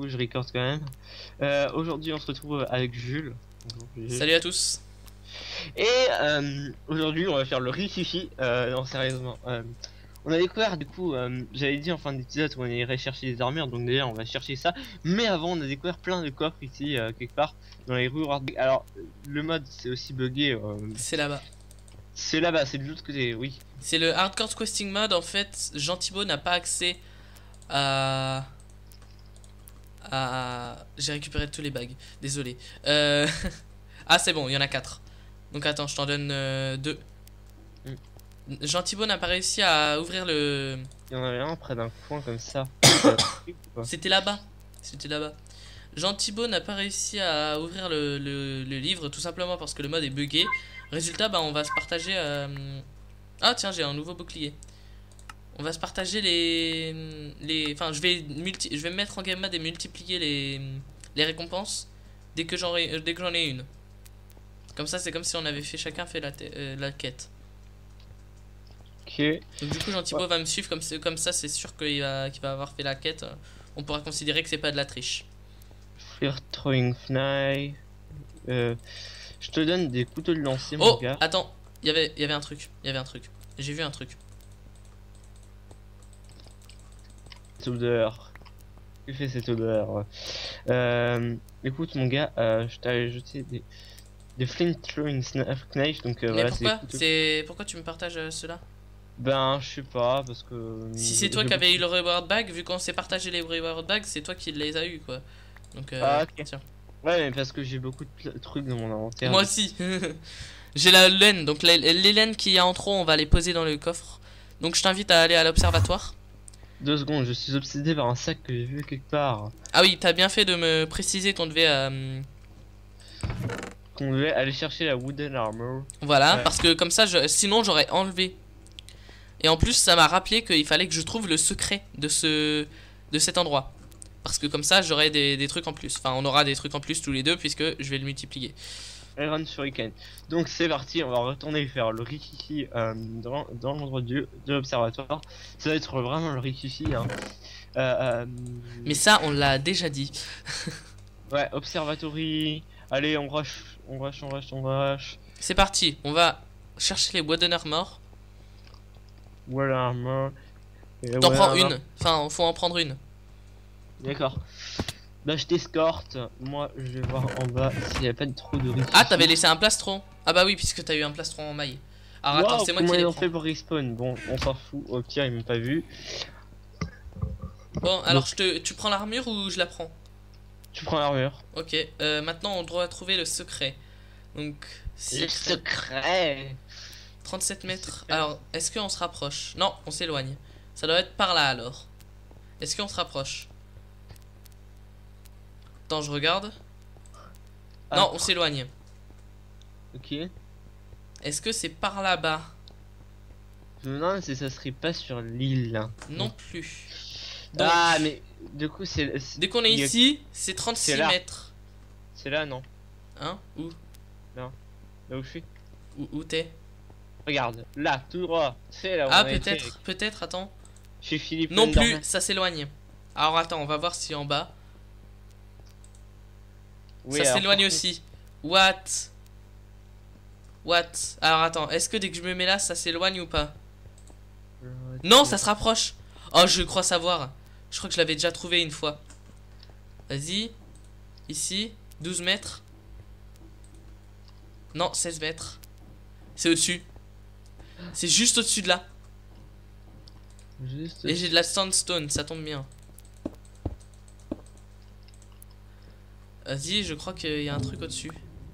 coup je record quand même. Aujourd'hui on se retrouve avec Jules. Bonjour, Jules. Salut à tous. Et aujourd'hui on va faire le Rikishi. Non sérieusement. On a découvert du coup, j'avais dit en fin d'épisode qu'on irait chercher des armures, donc d'ailleurs on va chercher ça. Mais avant on a découvert plein de coffres ici quelque part dans les rues Hardback. Alors le mode c'est aussi buggé. C'est là-bas. C'est là-bas, c'est de l'autre côté, oui. C'est le Hardcore Questing Mode. En fait, Gentibo n'a pas accès à... J'ai récupéré tous les bags. Désolé. Ah, c'est bon, il y en a 4. Donc attends, je t'en donne 2. Gentibo n'a pas réussi à ouvrir le... Il y en avait un près d'un coin comme ça. C'était là-bas. C'était là-bas. Gentibo n'a pas réussi à ouvrir le livre, tout simplement parce que le mode est buggé. Résultat, bah, on va se partager... Ah tiens, j'ai un nouveau bouclier. On va se partager les... Enfin, je vais me mettre en game mode et multiplier les récompenses dès que j'en ai une. Comme ça, c'est comme si on avait fait chacun fait la quête. Ok. Donc du coup, Gentibo va me suivre comme ça, c'est sûr qu'il va avoir fait la quête. On pourra considérer que c'est pas de la triche. Fear throwing knife. Je te donne des couteaux de lancer, mon Oh, gars. attends, il y avait un truc. J'ai vu un truc. Cette odeur. Que fait cette odeur? Écoute, mon gars, je t'avais jeté des flint throwing knife, donc Mais voilà, pourquoi tu me partages cela? Ben, je sais pas, parce que. Si c'est toi qui avais eu le reward bag, vu qu'on s'est partagé les reward bags, c'est toi qui les as eu quoi. Donc Ah, ok. tiens. Ouais, mais parce que j'ai beaucoup de trucs dans mon inventaire. Moi aussi. J'ai la laine, donc les laines qu'il y a en trop, on va les poser dans le coffre. Donc je t'invite à aller à l'observatoire. 2 secondes, je suis obsédé par un sac que j'ai vu quelque part. Ah oui, t'as bien fait de me préciser qu'on devait... Qu'on devait aller chercher la wooden armor. Voilà, Ouais. parce que comme ça, sinon j'aurais enlevé. Et en plus, ça m'a rappelé qu'il fallait que je trouve le secret de cet endroit. Parce que comme ça, j'aurai des trucs en plus. Enfin, on aura des trucs en plus tous les deux, puisque je vais le multiplier. Iron Shuriken. Donc c'est parti, on va retourner faire le Rikishi dans l'endroit de l'observatoire. Ça va être vraiment le Rikishi. Hein. Mais ça, on l'a déjà dit. Ouais, observatory. Allez, on rush. C'est parti, on va chercher les wooden armor. Voilà armor. T'en prends une. Enfin, faut en prendre une. D'accord. Bah je t'escorte. Moi je vais voir en bas s'il n'y a pas de trop de Rikishi. Ah, t'avais laissé un plastron. Ah bah oui, puisque t'as eu un plastron en maille. Alors Wow, attends, c'est moi qui comment les ils ont prends. fait pour respawn? Bon, on s'en fout. Au pire, ils m'ont pas vu. Bon, alors tu prends l'armure ou je la prends? Tu prends l'armure. Ok, maintenant on doit trouver le secret. Donc, Le secret. 37 mètres. Alors, est-ce qu'on se rapproche? Non, on s'éloigne. Ça doit être par là alors. Est-ce qu'on se rapproche? Attends, je regarde. Ah. Non, on s'éloigne. Ok. Est-ce que c'est par là-bas? Je me demande si ça serait pas sur l'île. Non plus. Donc, Ah, mais du coup, c'est. dès qu'on est il y a- ici, c'est 36 c'est là. mètres. C'est là, non? Hein? Où? Là où je suis. Où t'es? Regarde, là, tout droit. C'est là où Ah, on a été avec- peut-être, attends. Chez Philippe. Non plus, Lenderman. ça s'éloigne. Alors attends, on va voir si en bas. Oui, Ça alors, s'éloigne par aussi. What? Alors attends, est-ce que dès que je me mets là, ça s'éloigne ou pas? contre- Non, ça se rapproche. Oh, je crois savoir. Je crois que je l'avais déjà trouvé une fois. Vas-y. Ici, 12 mètres. Non, 16 mètres. C'est au-dessus. C'est juste au-dessus de là. Juste. Et j'ai de la sandstone, ça tombe bien. Vas-y, je crois qu'il y a un truc au-dessus.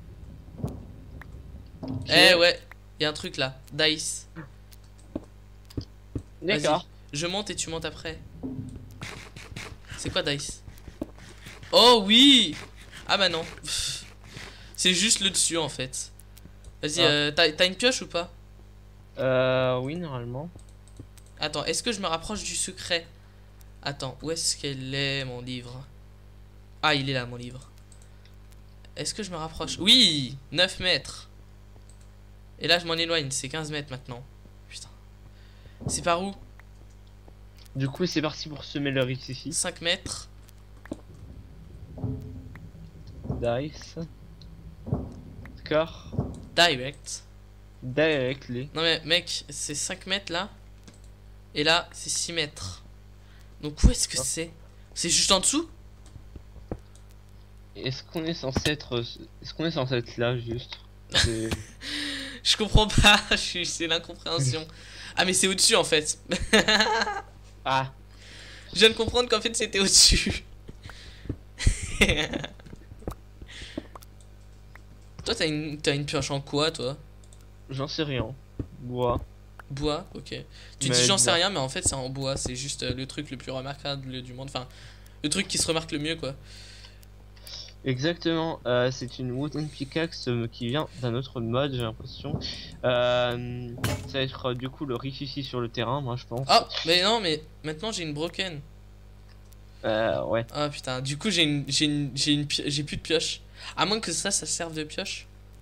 Eh ouais, il y a un truc là. Dice. D'accord. Je monte et tu montes après. C'est quoi Dice? Oh oui. Ah bah non. Pff. C'est juste le dessus en fait. Vas-y, Ah. t'as une pioche ou pas? Oui, normalement. Attends, est-ce que je me rapproche du secret? Attends, où est-ce qu'elle est mon livre? Ah, il est là mon livre. Est-ce que je me rapproche? Oui, 9 mètres. Et là je m'en éloigne, c'est 15 mètres maintenant. Putain. C'est par où? Du coup, c'est parti pour semer le riz ici. 5 mètres. Dice. Score. Direct. Directly. Non mais mec, c'est 5 mètres là. Et là, c'est 6 mètres. Donc où est-ce que c'est? C'est juste en dessous? Est-ce qu'on est censé être... Est-ce qu'on est censé être là, juste? Je comprends pas, c'est l'incompréhension. Ah mais c'est au-dessus en fait. Ah. Je viens de comprendre qu'en fait c'était au-dessus. Toi t'as une pioche en quoi toi? J'en sais rien. Bois. Bois, ok. Tu dis j'en sais rien mais en fait c'est en bois, c'est juste le truc le plus remarquable du monde. Enfin, le truc qui se remarque le mieux quoi. Exactement, c'est une wooden pickaxe qui vient d'un autre mode, j'ai l'impression. Ça va être du coup le rififi sur le terrain, moi je pense. Oh, mais non, mais maintenant j'ai une broken. Ouais. Ah putain, du coup j'ai plus de pioche. À moins que ça serve de pioche.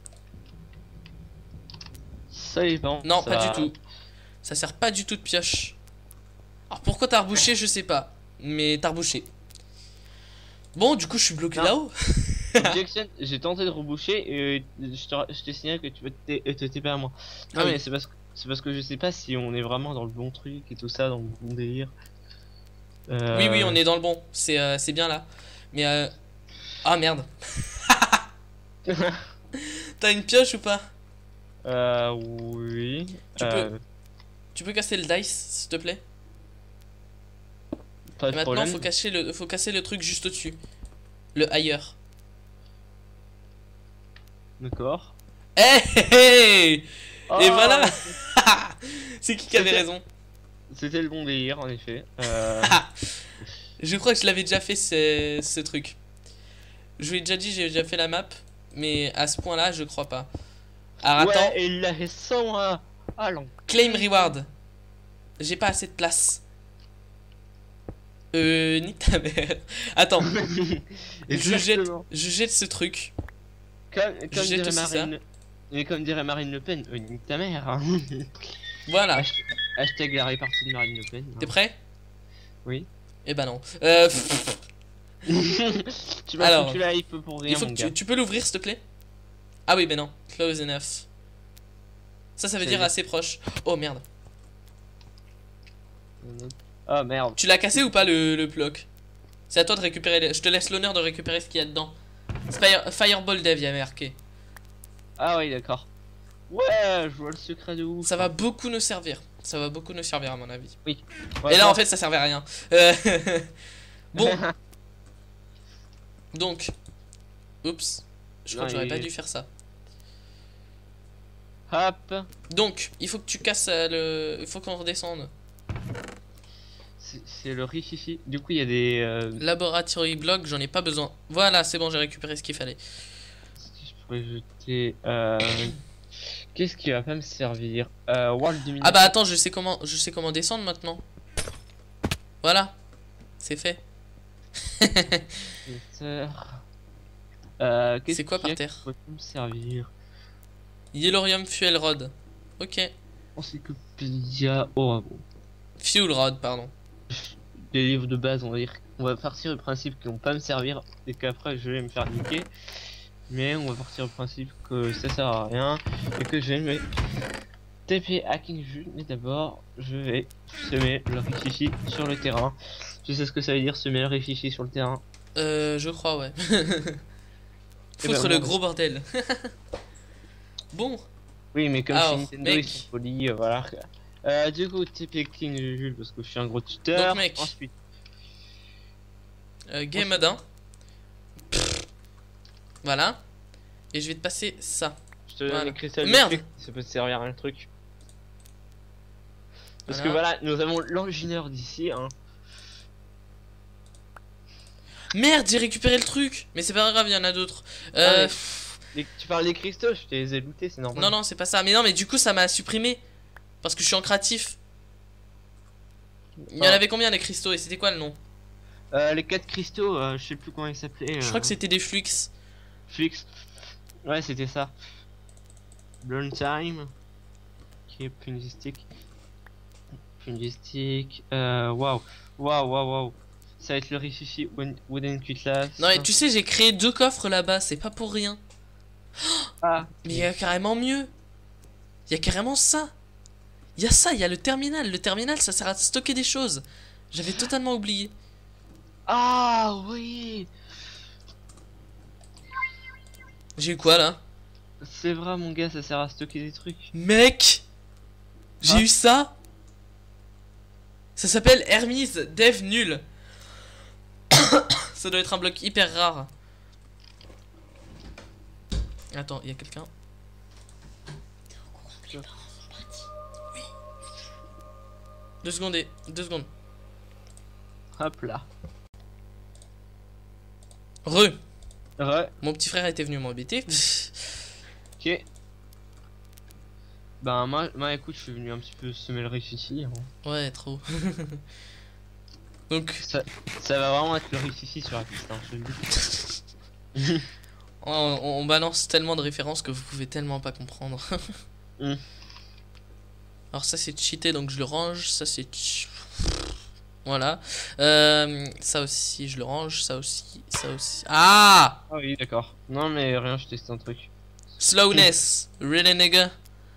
Ça dépend. Non, ça... pas du tout. Ça sert pas du tout de pioche. Alors pourquoi t'as rebouché, je sais pas. Mais t'as rebouché. Bon, du coup je suis bloqué là-haut. Objection, j'ai tenté de reboucher et je te signale que tu peux te TP à moi. Non, mais c'est parce que je sais pas si on est vraiment dans le bon truc et tout ça, dans le bon délire. Oui, on est dans le bon. C'est bien là. Mais ah merde. T'as une pioche ou pas? Oui. Tu peux casser le dice, s'il te plaît? Pas de maintenant, problème. faut casser le truc juste au-dessus. Le ailleurs. D'accord. Hey, Oh, et voilà. C'est qui avait raison? C'était le bon délire, en effet. Je crois que je l'avais déjà fait ce truc. Je vous l'ai déjà dit, j'ai déjà fait la map. Mais à ce point-là, je crois pas. Alors attends. Ouais, et il a 100 à... Ah, Claim reward. J'ai pas assez de place. Nique ta mère. Attends. je jette ce truc. Comme dirait Marine... Mais comme dirait Marine Le Pen, nique ta mère. Hein. Voilà. Hashtag la répartie de Marine Le Pen. T'es prêt? Oui. Eh ben non. Tu m'as foutu la hype pour rien, il faut que tu peux l'ouvrir s'il te plaît? Ah oui, ben non. Close enough. Ça veut dire assez proche. Oh merde. Oh merde. Tu l'as cassé ou pas le bloc? C'est à toi de récupérer. Je te laisse l'honneur de récupérer ce qu'il y a dedans. Fireball Dev, il y a marqué. Ah oui, d'accord. Ouais, je vois le secret de ouf. Ça va beaucoup nous servir. Ça va beaucoup nous servir à mon avis. Oui. Ouais, et là en fait ça servait à rien. Bon. Donc. Oups. Je crois que j'aurais pas dû faire ça. Hop. Donc, il faut que tu casses le... Il faut qu'on redescende. C'est le rififi. Du coup, il y a des... Laboratory block, j'en ai pas besoin. Voilà, c'est bon, j'ai récupéré ce qu'il fallait. Si je pourrais jeter... Qu'est-ce qui va pas me servir? World Domination. Ah bah attends, je sais comment descendre maintenant. Voilà. C'est fait. C'est quoi par terre? Peut me servir? Yellorium Fuel Rod. Ok. Encyclopédia. Oh, bon. Fuel Rod, pardon. Des livres de base, on va partir du principe qu'ils vont pas me servir et qu'après je vais me faire niquer. Mais on va partir du principe que ça sert à rien et que je vais me TP hacking jus. Mais d'abord, je vais semer le rififi sur le terrain. Tu sais ce que ça veut dire semer le rififi sur le terrain? Je crois, ouais. Foutre le gros bordel. Bon. Oui, mais comme chez Nintendo, mec. ils sont polis, voilà. Du coup, TP King Jules parce que je suis un gros tuteur. Donc, mec. Ensuite, game mode 1. Voilà. Et je vais te passer ça. je te donne les cristals. Merde. Ça peut te servir à un truc. Parce que voilà, nous avons l'ingénieur d'ici, hein. Merde, j'ai récupéré le truc. Mais c'est pas grave, il y en a d'autres. Tu parles des cristaux, je te les ai lootés, c'est normal. Non, c'est pas ça. Mais non, mais du coup, ça m'a supprimé. Parce que je suis en créatif. Il y en avait combien les cristaux et c'était quoi le nom? Les 4 cristaux, je sais plus comment ils s'appelaient. Je crois que c'était des Flux. Flux. Ouais, c'était ça. Burn time. Qui est Pungistic. Pungistic. Waouh. ça va être le riz ici, Wooden Cutlass. Non, et tu sais, j'ai créé 2 coffres là-bas, c'est pas pour rien. Ah, Mais il y a carrément mieux. Il y a carrément ça. Il y a ça, il y a le terminal. Le terminal, ça sert à stocker des choses. J'avais totalement oublié. ah oui. J'ai eu quoi là? C'est vrai mon gars, ça sert à stocker des trucs. Mec, j'ai eu ça. Ça s'appelle Hermes Dev Nul. Ça doit être un bloc hyper rare. Attends, il y a quelqu'un. 2 secondes et 2 secondes. Hop là. Re. Ouais, Mon petit frère était venu m'embêter. ok. Ben moi écoute, je suis venu un petit peu semer le riz ici. Hein. Ouais, trop. Donc, Ça va vraiment être le riz ici sur la piste, hein, je te le dis. on balance tellement de références que vous pouvez tellement pas comprendre. Alors ça c'est cheaté donc je le range, ça c'est voilà. Ça aussi je le range, ça aussi, ça aussi. Ah, Ah oui, d'accord. Non mais rien, je teste un truc. slowness, really nigga.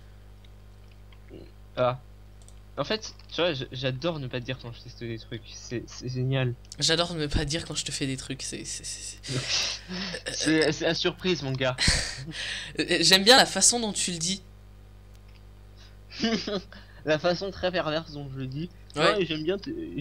Ah. En fait, tu vois, j'adore ne pas dire quand je teste des trucs, c'est génial. J'adore ne pas dire quand je te fais des trucs, C'est la surprise mon gars. J'aime bien la façon dont tu le dis. La façon très perverse dont je le dis. Ouais. Ouais, j'aime bien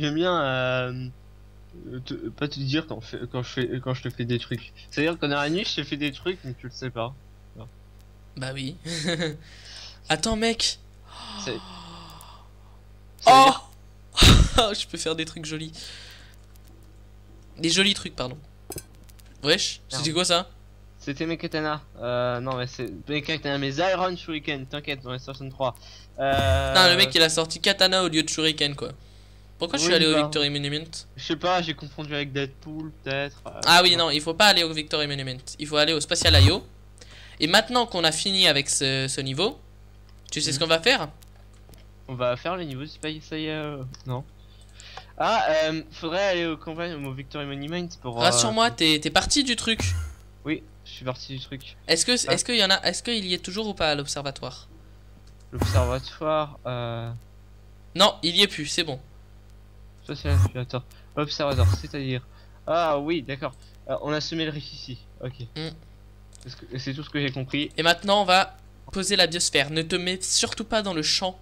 pas te dire quand je te fais des trucs. C'est-à-dire qu'en la nuit, je te fais des trucs mais tu le sais pas. Bah oui. Attends mec. Ça veut Oh dire- je peux faire des trucs jolis. Des jolis trucs, pardon. Wesh, c'était quoi ça? C'était mes katanas. Non mais c'est mes katanas, mes Iron Shuriken, t'inquiète, dans les 63. Non, le mec il a sorti katana au lieu de shuriken quoi. Pourquoi je suis Oui, allé au bah, Victory Monument? Je sais pas, j'ai confondu avec Deadpool peut-être. Ah oui, non, il faut pas aller au Victory Monument. Il faut aller au Spatial IO. Et maintenant qu'on a fini avec ce niveau, tu sais ce qu'on va faire? On va faire le niveau Space non. Ah, faudrait aller au campagne, au Victory Monument pour. Rassure-moi, t'es parti du truc. Oui, je suis parti du truc. Est-ce qu'il y en a, est-ce qu'il y est toujours ou pas à l'observatoire? L'observatoire, Non, il y est plus, c'est bon. ça c'est l'aspirateur. Observatoire, c'est-à-dire. Ah oui, d'accord. On a semé le riz ici. Ok. C'est tout ce que j'ai compris. Et maintenant on va poser la biosphère. Ne te mets surtout pas dans le champ.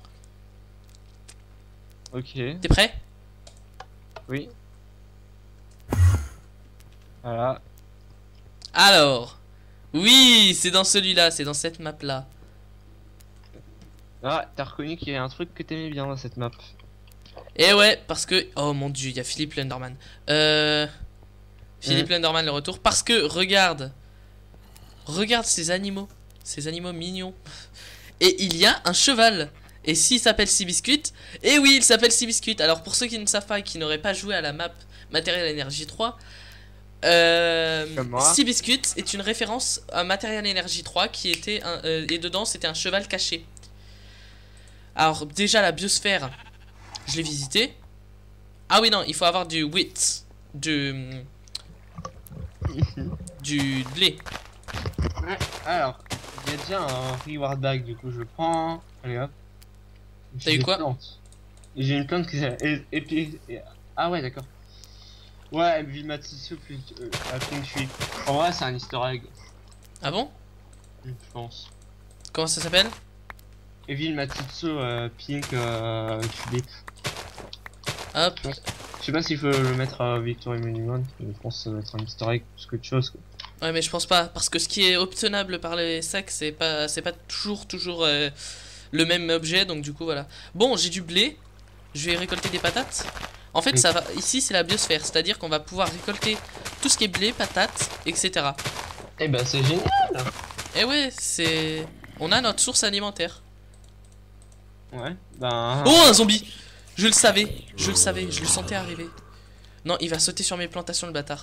Ok. T'es prêt? Oui. Voilà. Alors, oui, c'est dans celui-là, c'est dans cette map là. Ah, t'as reconnu qu'il y a un truc que t'aimais bien dans cette map. Et ouais, parce que... Oh mon dieu, il y a Philippe Lenderman. Philippe Lenderman le retour. Parce que, regarde. Regarde ces animaux. Ces animaux mignons. Et il y a un cheval. Et s'il s'appelle Seabiscuit, et oui, il s'appelle Seabiscuit. Alors pour ceux qui ne savent pas et qui n'auraient pas joué à la map Material Energy 3, Seabiscuit est une référence à Material Energy 3 qui était et dedans c'était un cheval caché. Alors déjà la biosphère, je l'ai visité. Ah oui non, il faut avoir du wheat, du blé. Ouais, alors, il y a déjà un reward bag, du coup je le prends. Allez hop. T'as eu quoi? J'ai une plante qui s'est. Ah ouais, d'accord. Ouais, Vimatsu plus Pink Tree. En vrai, c'est un easter egg. Ah bon? Je pense. Comment ça s'appelle? Evil Matsutsu Pink Tulip. Hop. Je sais pas s'il faut le mettre à Victory Monument, mais je pense que ça va être un easter egg plus que de choses. Quoi. Ouais mais je pense pas, parce que ce qui est obtenable par les sacs c'est pas toujours le même objet, donc du coup voilà. Bon, j'ai du blé, je vais récolter des patates. En fait ça va, ici c'est la biosphère, c'est à dire qu'on va pouvoir récolter tout ce qui est blé, patates, etc. Eh ben c'est génial. Et ouais, on a notre source alimentaire. Ouais, ben... Oh, un zombie! Je le savais, je le sentais arriver. Non, il va sauter sur mes plantations le bâtard.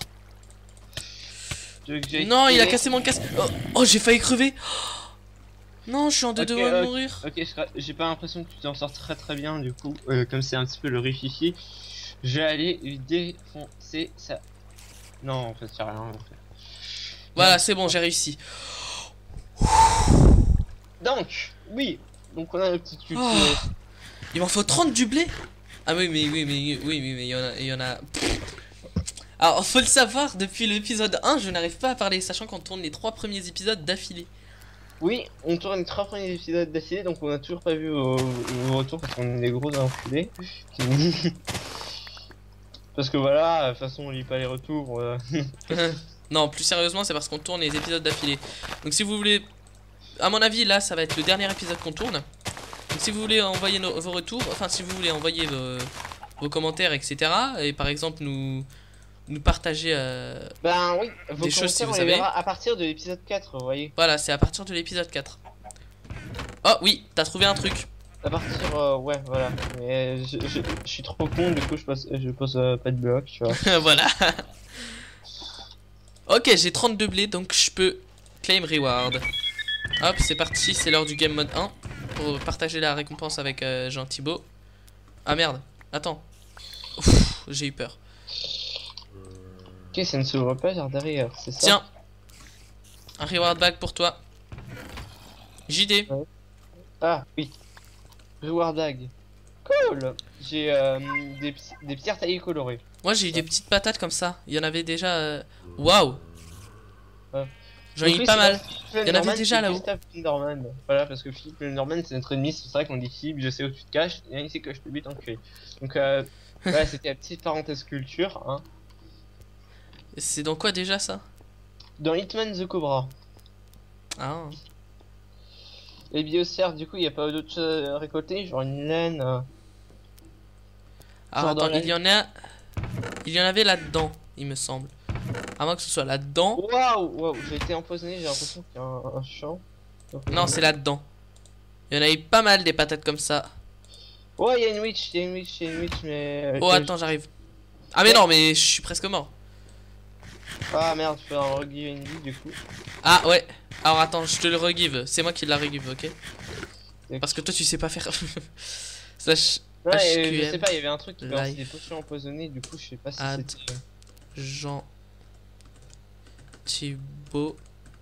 Non, il a cassé mon casque. Oh, j'ai failli crever. Non, je suis en deux doigts de mourir. Ok, j'ai pas l'impression que tu t'en sors très bien du coup, comme c'est un petit peu le riff ici. Je vais aller lui défoncer ça. Non, en fait, c'est rien. En fait. Voilà, c'est bon, j'ai réussi. Donc, oui. Donc, on a le petit cul. Oh. Il m'en faut 30 du blé. Ah oui, mais il y en a. Alors, faut le savoir, depuis l'épisode 1, je n'arrive pas à parler, sachant qu'on tourne les 3 premiers épisodes d'affilée. Oui, on tourne les 3 premiers épisodes d'affilée, donc on a toujours pas vu vos retours parce qu'on est des gros enculés. Parce que voilà, de toute façon on lit pas les retours. Non, plus sérieusement, c'est parce qu'on tourne les épisodes d'affilée. Donc si vous voulez, à mon avis, là, ça va être le dernier épisode qu'on tourne. Donc si vous voulez envoyer vos retours, enfin si vous voulez envoyer vos commentaires, etc. Et par exemple nous partager ben oui, des choses si vous on les savez. verra à partir de l'épisode 4, vous voyez. Voilà, c'est à partir de l'épisode 4. Oh oui, t'as trouvé un truc. À partir, ouais, voilà. Mais je suis trop con, du coup je pose pas de bloc, tu vois. Voilà. Ok, j'ai 32 blés, donc je peux claim reward. Hop, c'est parti, c'est l'heure du game mode 1. Pour partager la récompense avec Jean Thibault. Ah merde, attends. Ouf, j'ai eu peur. Ok, ça ne s'ouvre pas vers derrière, c'est ça. Tiens, un reward bag pour toi. JD. Ouais. Ah, oui. Reward bag. Cool. J'ai des pierres taillées colorées. Moi j'ai eu des petites patates comme ça. Il y en avait déjà. Waouh. Ouais. J'en ai eu pas mal. Il y en avait déjà là-haut. Voilà, parce que Philippe Norman c'est notre ennemi, c'est vrai qu'on dit Philippe, je sais où tu te caches, et ici que je te bute en cul. Donc, ouais, c'était la petite parenthèse culture, hein. C'est dans quoi déjà ça? Dans Hitman the Cobra. Ah. Les biosphères, du coup, il n'y a pas d'autre chose à récolter, genre une laine. Alors attends, il y en avait là-dedans, il me semble. À moins que ce soit là-dedans. Waouh, j'ai été empoisonné, j'ai l'impression qu'il y a un champ. Non, c'est là-dedans. Il y en a eu pas mal des patates comme ça. Ouais, il y a une witch, mais. Oh, attends, j'arrive. Ah, mais non, mais je suis presque mort. Ah merde, tu fais un regive une vie du coup. Ah, ouais. Alors attends, je te le regive. C'est moi qui la regive, ok? Parce que toi, tu sais pas faire. Slash. Ouais, je sais pas, il y avait un truc qui balançait des potions empoisonnées, du coup, je sais pas si c'était. Jean Thibault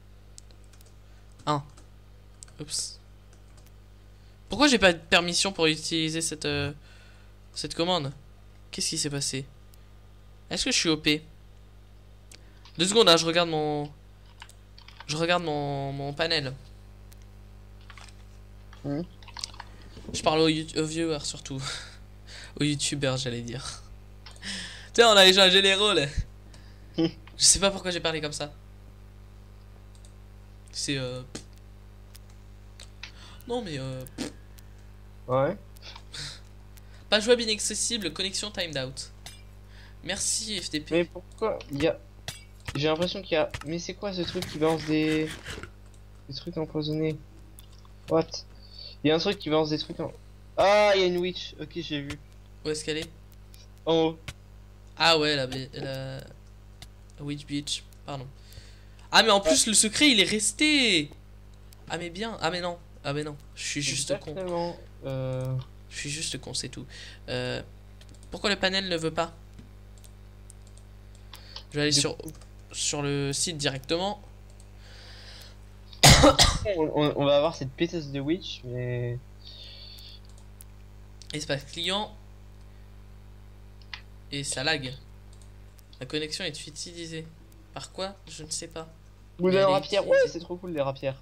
1. Oups. Pourquoi j'ai pas de permission pour utiliser cette commande? Qu'est-ce qui s'est passé? Est-ce que je suis OP? 2 secondes, hein, je regarde mon panel. Je parle aux viewers surtout. Aux youtubeurs, j'allais dire. Tiens, on a échangé les rôles. Je sais pas pourquoi j'ai parlé comme ça. C'est non mais Ouais. pas jouable inaccessible, connexion timed out. Merci FTP. Mais pourquoi il y a... J'ai l'impression qu'il y a... Mais c'est quoi ce truc qui balance des trucs empoisonnés? What? Il y a un truc qui balance des trucs en... Ah, il y a une witch. Ok, j'ai vu. Où est-ce qu'elle est? En haut. Ah ouais, la Witch Beach, pardon. Ah mais en plus le secret il est resté. Ah mais bien, ah mais non, je suis juste con. Je suis juste con, c'est tout. Pourquoi le panel ne veut pas? Je vais aller sur le site directement. On va avoir cette pétasse de witch, mais... Espace client. Et ça lag. La connexion est utilisée. Par quoi? Je ne sais pas. Ou les rapières. Ouais, c'est trop cool les rapières.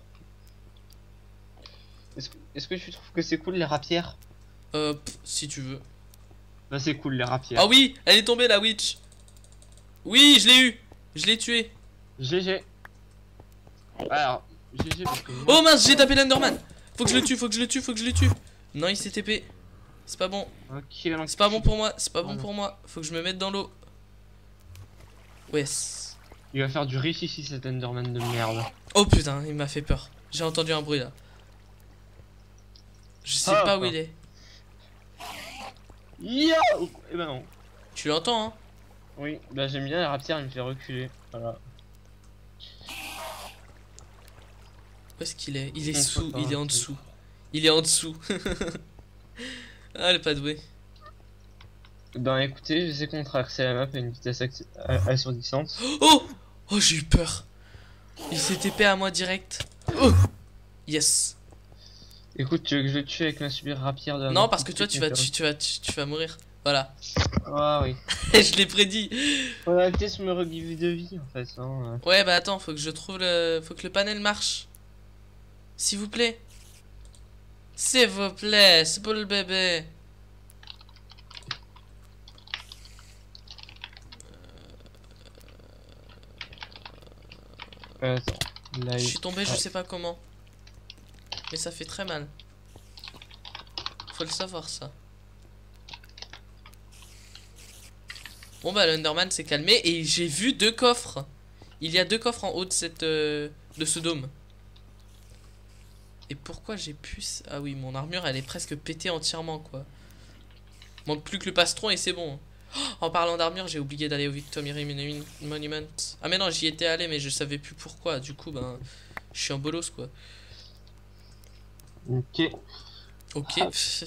Est-ce que tu trouves que c'est cool les rapières? Si tu veux. Bah c'est cool les rapières. Ah oui, elle est tombée la witch. Oui, je l'ai eu. Je l'ai tué. GG. Alors, GG parce que... Oh mince, j'ai tapé l'Enderman. Faut que je le tue. Non, il s'est TP. C'est pas bon. Okay, c'est pas bon pour moi. Faut que je me mette dans l'eau. Yes. Il va faire du riche ici cet Enderman de merde. Oh putain, il m'a fait peur. J'ai entendu un bruit là. Je sais pas où il est. Yo. Eh ben non. Tu l'entends hein? Oui, bah j'aime bien la rapière, il me fait reculer. Voilà. Où est-ce qu'il est? Il est sous, il est en dessous. Il est en dessous. Ah, elle est pas douée. Ben écoutez, je sais qu'on traversait la map à une vitesse assourdissante. Oh! Oh, j'ai eu peur. Il s'est TP à moi direct. Oh! Yes. Écoute, tu veux que je le tue avec ma super rapière de la Non, mort parce tout que de toi, suite, tu vas mourir. Voilà. Ah oui. Je l'ai prédit. On a peut-être me regiver de vie en fait. Hein. Ouais, bah attends, faut que je trouve le. Faut que le panel marche. S'il vous plaît. S'il vous plaît, c'est pour le bébé. Attends. Là, Je suis tombé, je sais pas comment. Mais ça fait très mal. Faut le savoir, ça. Bon bah l'Underman s'est calmé et j'ai vu 2 coffres. Il y a 2 coffres en haut de cette de ce dôme. Et pourquoi j'ai pu... Ah oui, mon armure elle est presque pétée entièrement quoi. Manque plus que le pastron et c'est bon. Oh, en parlant d'armure, j'ai oublié d'aller au Victory Monument. Ah mais non, j'y étais allé mais je savais plus pourquoi. Du coup ben je suis en bolos quoi. Ok. Ok.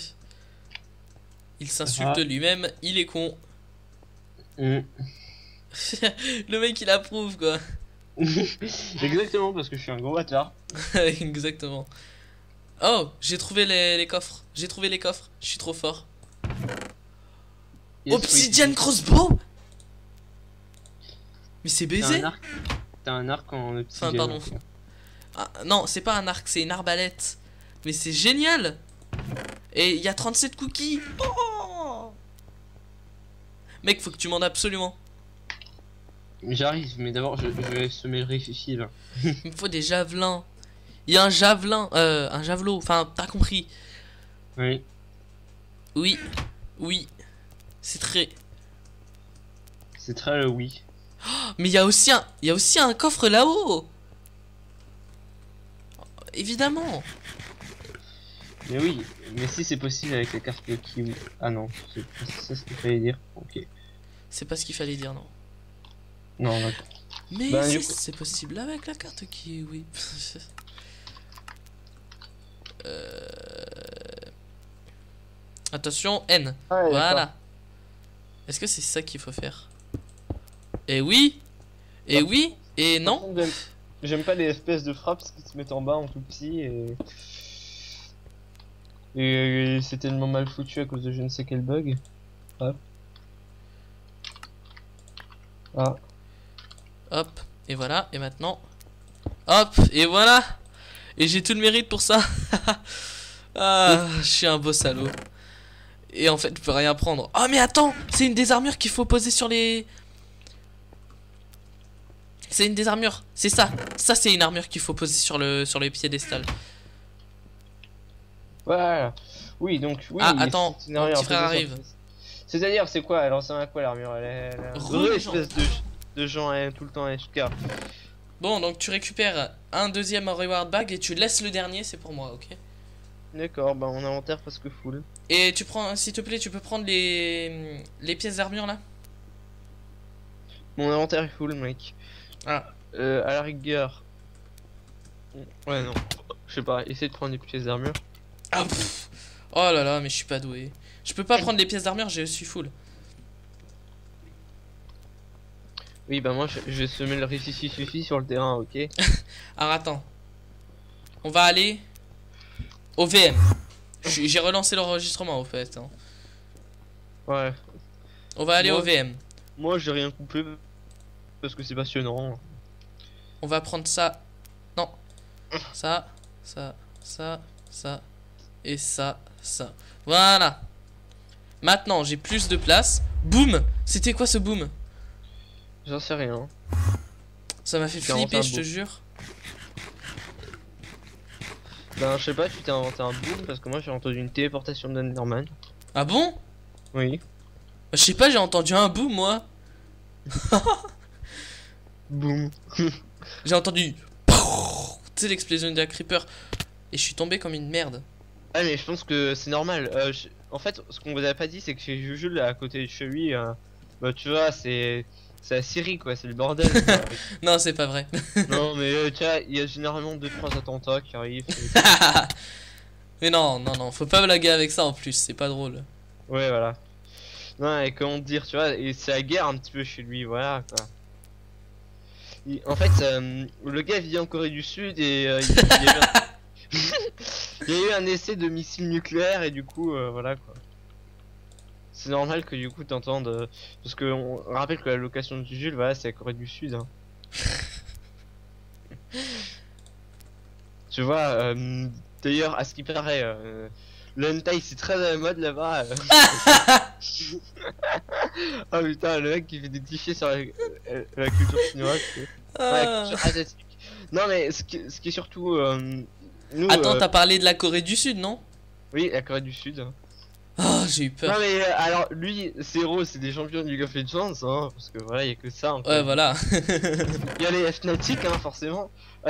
Il s'insulte lui-même, il est con. Le mec il approuve quoi. Exactement, parce que je suis un gros bâtard. Exactement. Oh, j'ai trouvé les coffres. J'ai trouvé les coffres. Je suis trop fort. Yes, Obsidian oui. crossbow. Mais c'est baisé. T'as un arc en obsidian. Enfin, pardon. Ah, non, c'est pas un arc, c'est une arbalète. Mais c'est génial. Et il y a 37 cookies. Oh mec, faut que tu m'en aies absolument. J'arrive, mais d'abord je vais semer le rififi là. Il me faut des javelins. Il y a un javelin, un javelot. Enfin, t'as compris. Oui. Oui, oui. C'est très. C'est très oui. Mais il y a aussi un coffre là-haut. Évidemment. Mais oui, mais si c'est possible avec la carte de kiwi. Ah non, c'est ça ce qu'il fallait dire. Ok. C'est pas ce qu'il fallait dire, non. Non, d'accord. Mais Bah, si, du coup- c'est possible avec la carte qui, oui. Attention, N. Ah, ouais, Voilà. Est-ce que c'est ça qu'il faut faire? Et oui. Et Par- oui. Et Par non. contre, j'aime pas les espèces de frappes qui se mettent en bas en tout petit et c'est tellement mal foutu à cause de je ne sais quel bug. Hop. Ah. Hop. Et voilà. Et maintenant. Hop. Et voilà. Et j'ai tout le mérite pour ça. Ah, je suis un beau salaud. Et en fait, je peux rien prendre. Oh, mais attends. C'est une des armures qu'il faut poser sur les... C'est une des armures. C'est ça. Ça, c'est une armure qu'il faut poser sur le piédestal. Voilà. Oui, donc oui. Ah, attends, c'est une mon armure petit frère posée arrive. C'est-à-dire, c'est quoi? Elle ressemble à quoi l'armure? Elle a Rouge. espèce de gens tout le temps HK. Bon, donc tu récupères un deuxième reward bag et tu laisses le dernier, c'est pour moi, ok? D'accord, bah mon inventaire presque full. Et tu prends, s'il te plaît, tu peux prendre les pièces d'armure là? Mon inventaire est full, mec. Ah. À la rigueur. Ouais, non. Je sais pas, essaye de prendre des pièces d'armure. Ah, pff. Oh là là, mais je suis pas doué. Je peux pas prendre les pièces d'armure, je suis full. Oui, bah moi je semais le suffit sur le terrain, ok? Alors attends. On va aller au VM. J'ai relancé l'enregistrement au fait. Hein. Ouais. On va aller Moi- au VM. Moi j'ai rien coupé parce que c'est passionnant. On va prendre ça. Non. Ça, ça, ça, ça. Et ça, ça. Voilà. Maintenant, j'ai plus de place. Boum. C'était quoi ce boom? J'en sais rien. Ça m'a fait J'ai inventé flipper, un je te boom. jure. Ben je sais pas, tu t'es inventé un boom parce que moi j'ai entendu une téléportation d'Underman. Ah bon? Oui. Je sais pas, j'ai entendu un boom moi. Boom. J'ai entendu. Tu sais, l'explosion d'un creeper. Et je suis tombé comme une merde. Ah mais je pense que c'est normal. En fait, ce qu'on vous a pas dit, c'est que chez Juju là à côté de chez lui, bah tu vois, c'est la Syrie quoi, c'est le bordel. quoi. Non, c'est pas vrai. Non mais tu vois, il y a généralement 2-3 attentats qui arrivent. Mais non, non, non, faut pas blaguer avec ça en plus, c'est pas drôle. Ouais voilà. Non, et comment dire, tu vois, et c'est la guerre un petit peu chez lui, voilà quoi. En fait, le gars vit en Corée du Sud et il y a eu il y a eu un essai de missile nucléaire et du coup, voilà quoi. C'est normal que du coup t'entendes, parce que on rappelle que la location du Jules, voilà, c'est la Corée du Sud. Hein. Tu vois, d'ailleurs, à ce qui paraît, le hentai c'est très à la mode là-bas. Oh putain, le mec qui fait des clichés sur la culture chinoise, la culture asiatique. Non mais ce qui est surtout, nous... Attends, t'as parlé de la Corée du Sud, non? Oui, la Corée du Sud. Oh, j'ai eu peur. Non mais alors lui, ses héros c'est des champions du League of Legends, hein, parce que voilà, il y a que ça. Ouais, voilà. Il y a les Fnatic, hein, forcément.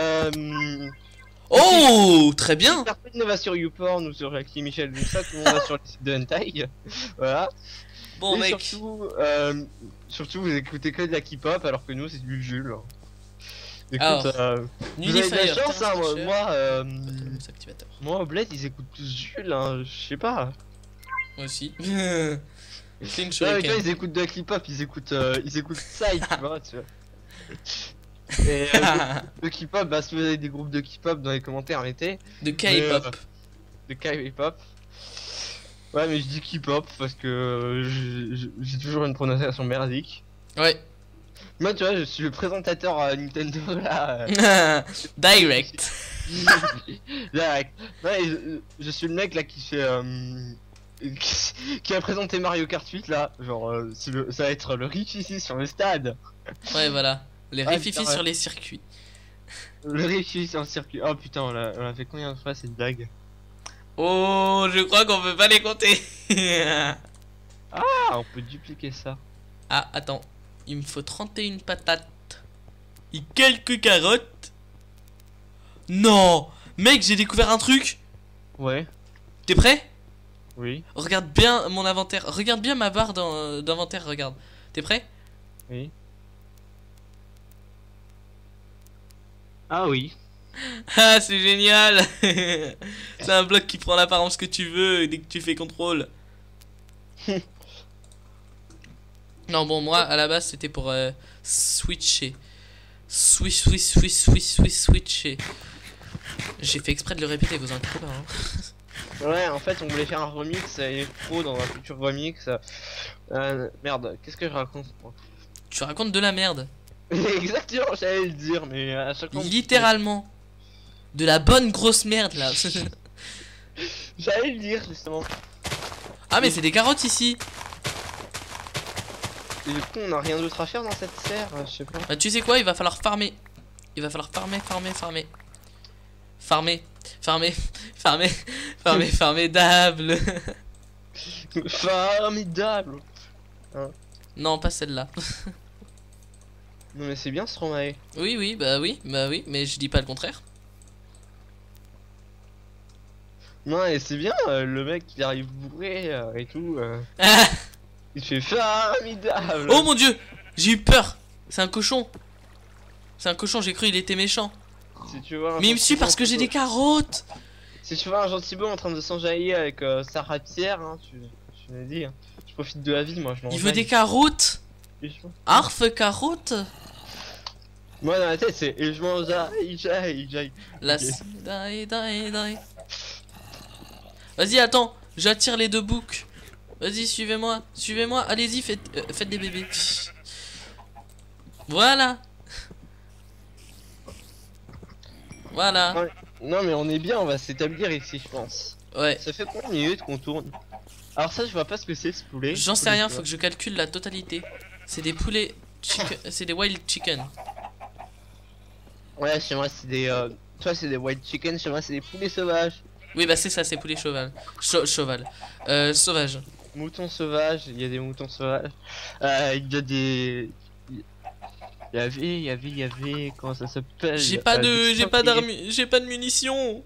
Oh, très bien. Personne ne va sur YouPorn ou sur Jackie Michel, tout ça, tout le monde va sur le site de Hentai. Voilà. Bon, et mec. surtout, vous écoutez que de la K-pop alors que nous c'est du Jules. Écoute, Alors, vous avez de Nullifier, la chance, hein, activateur. moi au bled ils écoutent tous Jules, hein, je sais pas. Moi aussi. Clean Non, mais tu vois, ils écoutent de la K-pop, ils écoutent Psy, tu vois, tu vois. Et le K-pop, bah si vous avez des groupes de K-pop dans les commentaires, mettez. De K-pop. De K-pop. Ouais, mais je dis K-pop parce que j'ai toujours une prononciation merdique. Ouais. Moi, tu vois, je suis le présentateur à Nintendo là. Direct. Direct. Ouais, je suis le mec là qui fait. Qui a présenté Mario Kart 8 là. Genre, ça va être le riff ici sur le stade. Ouais, voilà. Les Ah, rififi putain, ouais. sur les circuits. Le riff ici sur le circuit. Oh putain, on a fait combien de fois cette blague? Oh, je crois qu'on peut pas les compter. Ah, on peut dupliquer ça. Ah, attends. Il me faut 31 patates. Et quelques carottes. Non. Mec, j'ai découvert un truc. Ouais, T'es prêt? oui, Regarde bien mon inventaire. Regarde bien ma barre d'inventaire, regarde. T'es prêt? oui. Ah oui. Ah, c'est génial. C'est un bloc qui prend l'apparence que tu veux dès que tu fais contrôle. Non, bon, moi, à la base, c'était pour switcher. Switcher. J'ai fait exprès de le répéter, vous inquiétez pas. Hein. Ouais, en fait, on voulait faire un remix électro dans un futur remix. Merde, qu'est-ce que je raconte moi? Tu racontes de la merde. Exactement, j'allais le dire, mais à chaque fois. Littéralement. De la bonne grosse merde, là. J'allais le dire, justement. Ah, mais c'est des carottes ici. Et du coup, on a rien d'autre à faire dans cette serre, je sais pas. Bah, tu sais quoi, il va falloir farmer. Il va falloir formidable. Formidable. Non, pas celle-là. Non, mais c'est bien ce Stromae. Oui, mais je dis pas le contraire. Non, et c'est bien, le mec il arrive bourré et tout. Ah. Il fait formidable. Oh mon dieu, j'ai eu peur. C'est un cochon. J'ai cru il était méchant. Si tu vois Mais il me suit parce que j'ai des carottes. Si tu vois un gentil beau en train de s'enjailler avec sa rapière, hein, tu me dis. Hein. Je profite de la vie, moi je m'en Il veut des carottes. Arf carottes. Moi dans la tête c'est et je m'en jaille. La die. Vas-y, attends, j'attire les deux boucs. Vas-y, suivez-moi, allez-y, faites des bébés. Voilà. Non mais on est bien, on va s'établir ici je pense. Ouais. Ça fait combien de minutes qu'on tourne? Alors ça je vois pas ce que c'est ce poulet. J'en sais rien, faut que je calcule la totalité. C'est des poulets c'est des wild chicken. Ouais, chez moi c'est des toi c'est des wild chicken, chez moi c'est des poulets sauvages. Oui bah c'est ça, c'est poulet cheval. Sauvage. Moutons sauvages, il y a des moutons sauvages. Il y a des il y avait comment ça s'appelle? J'ai pas de munitions.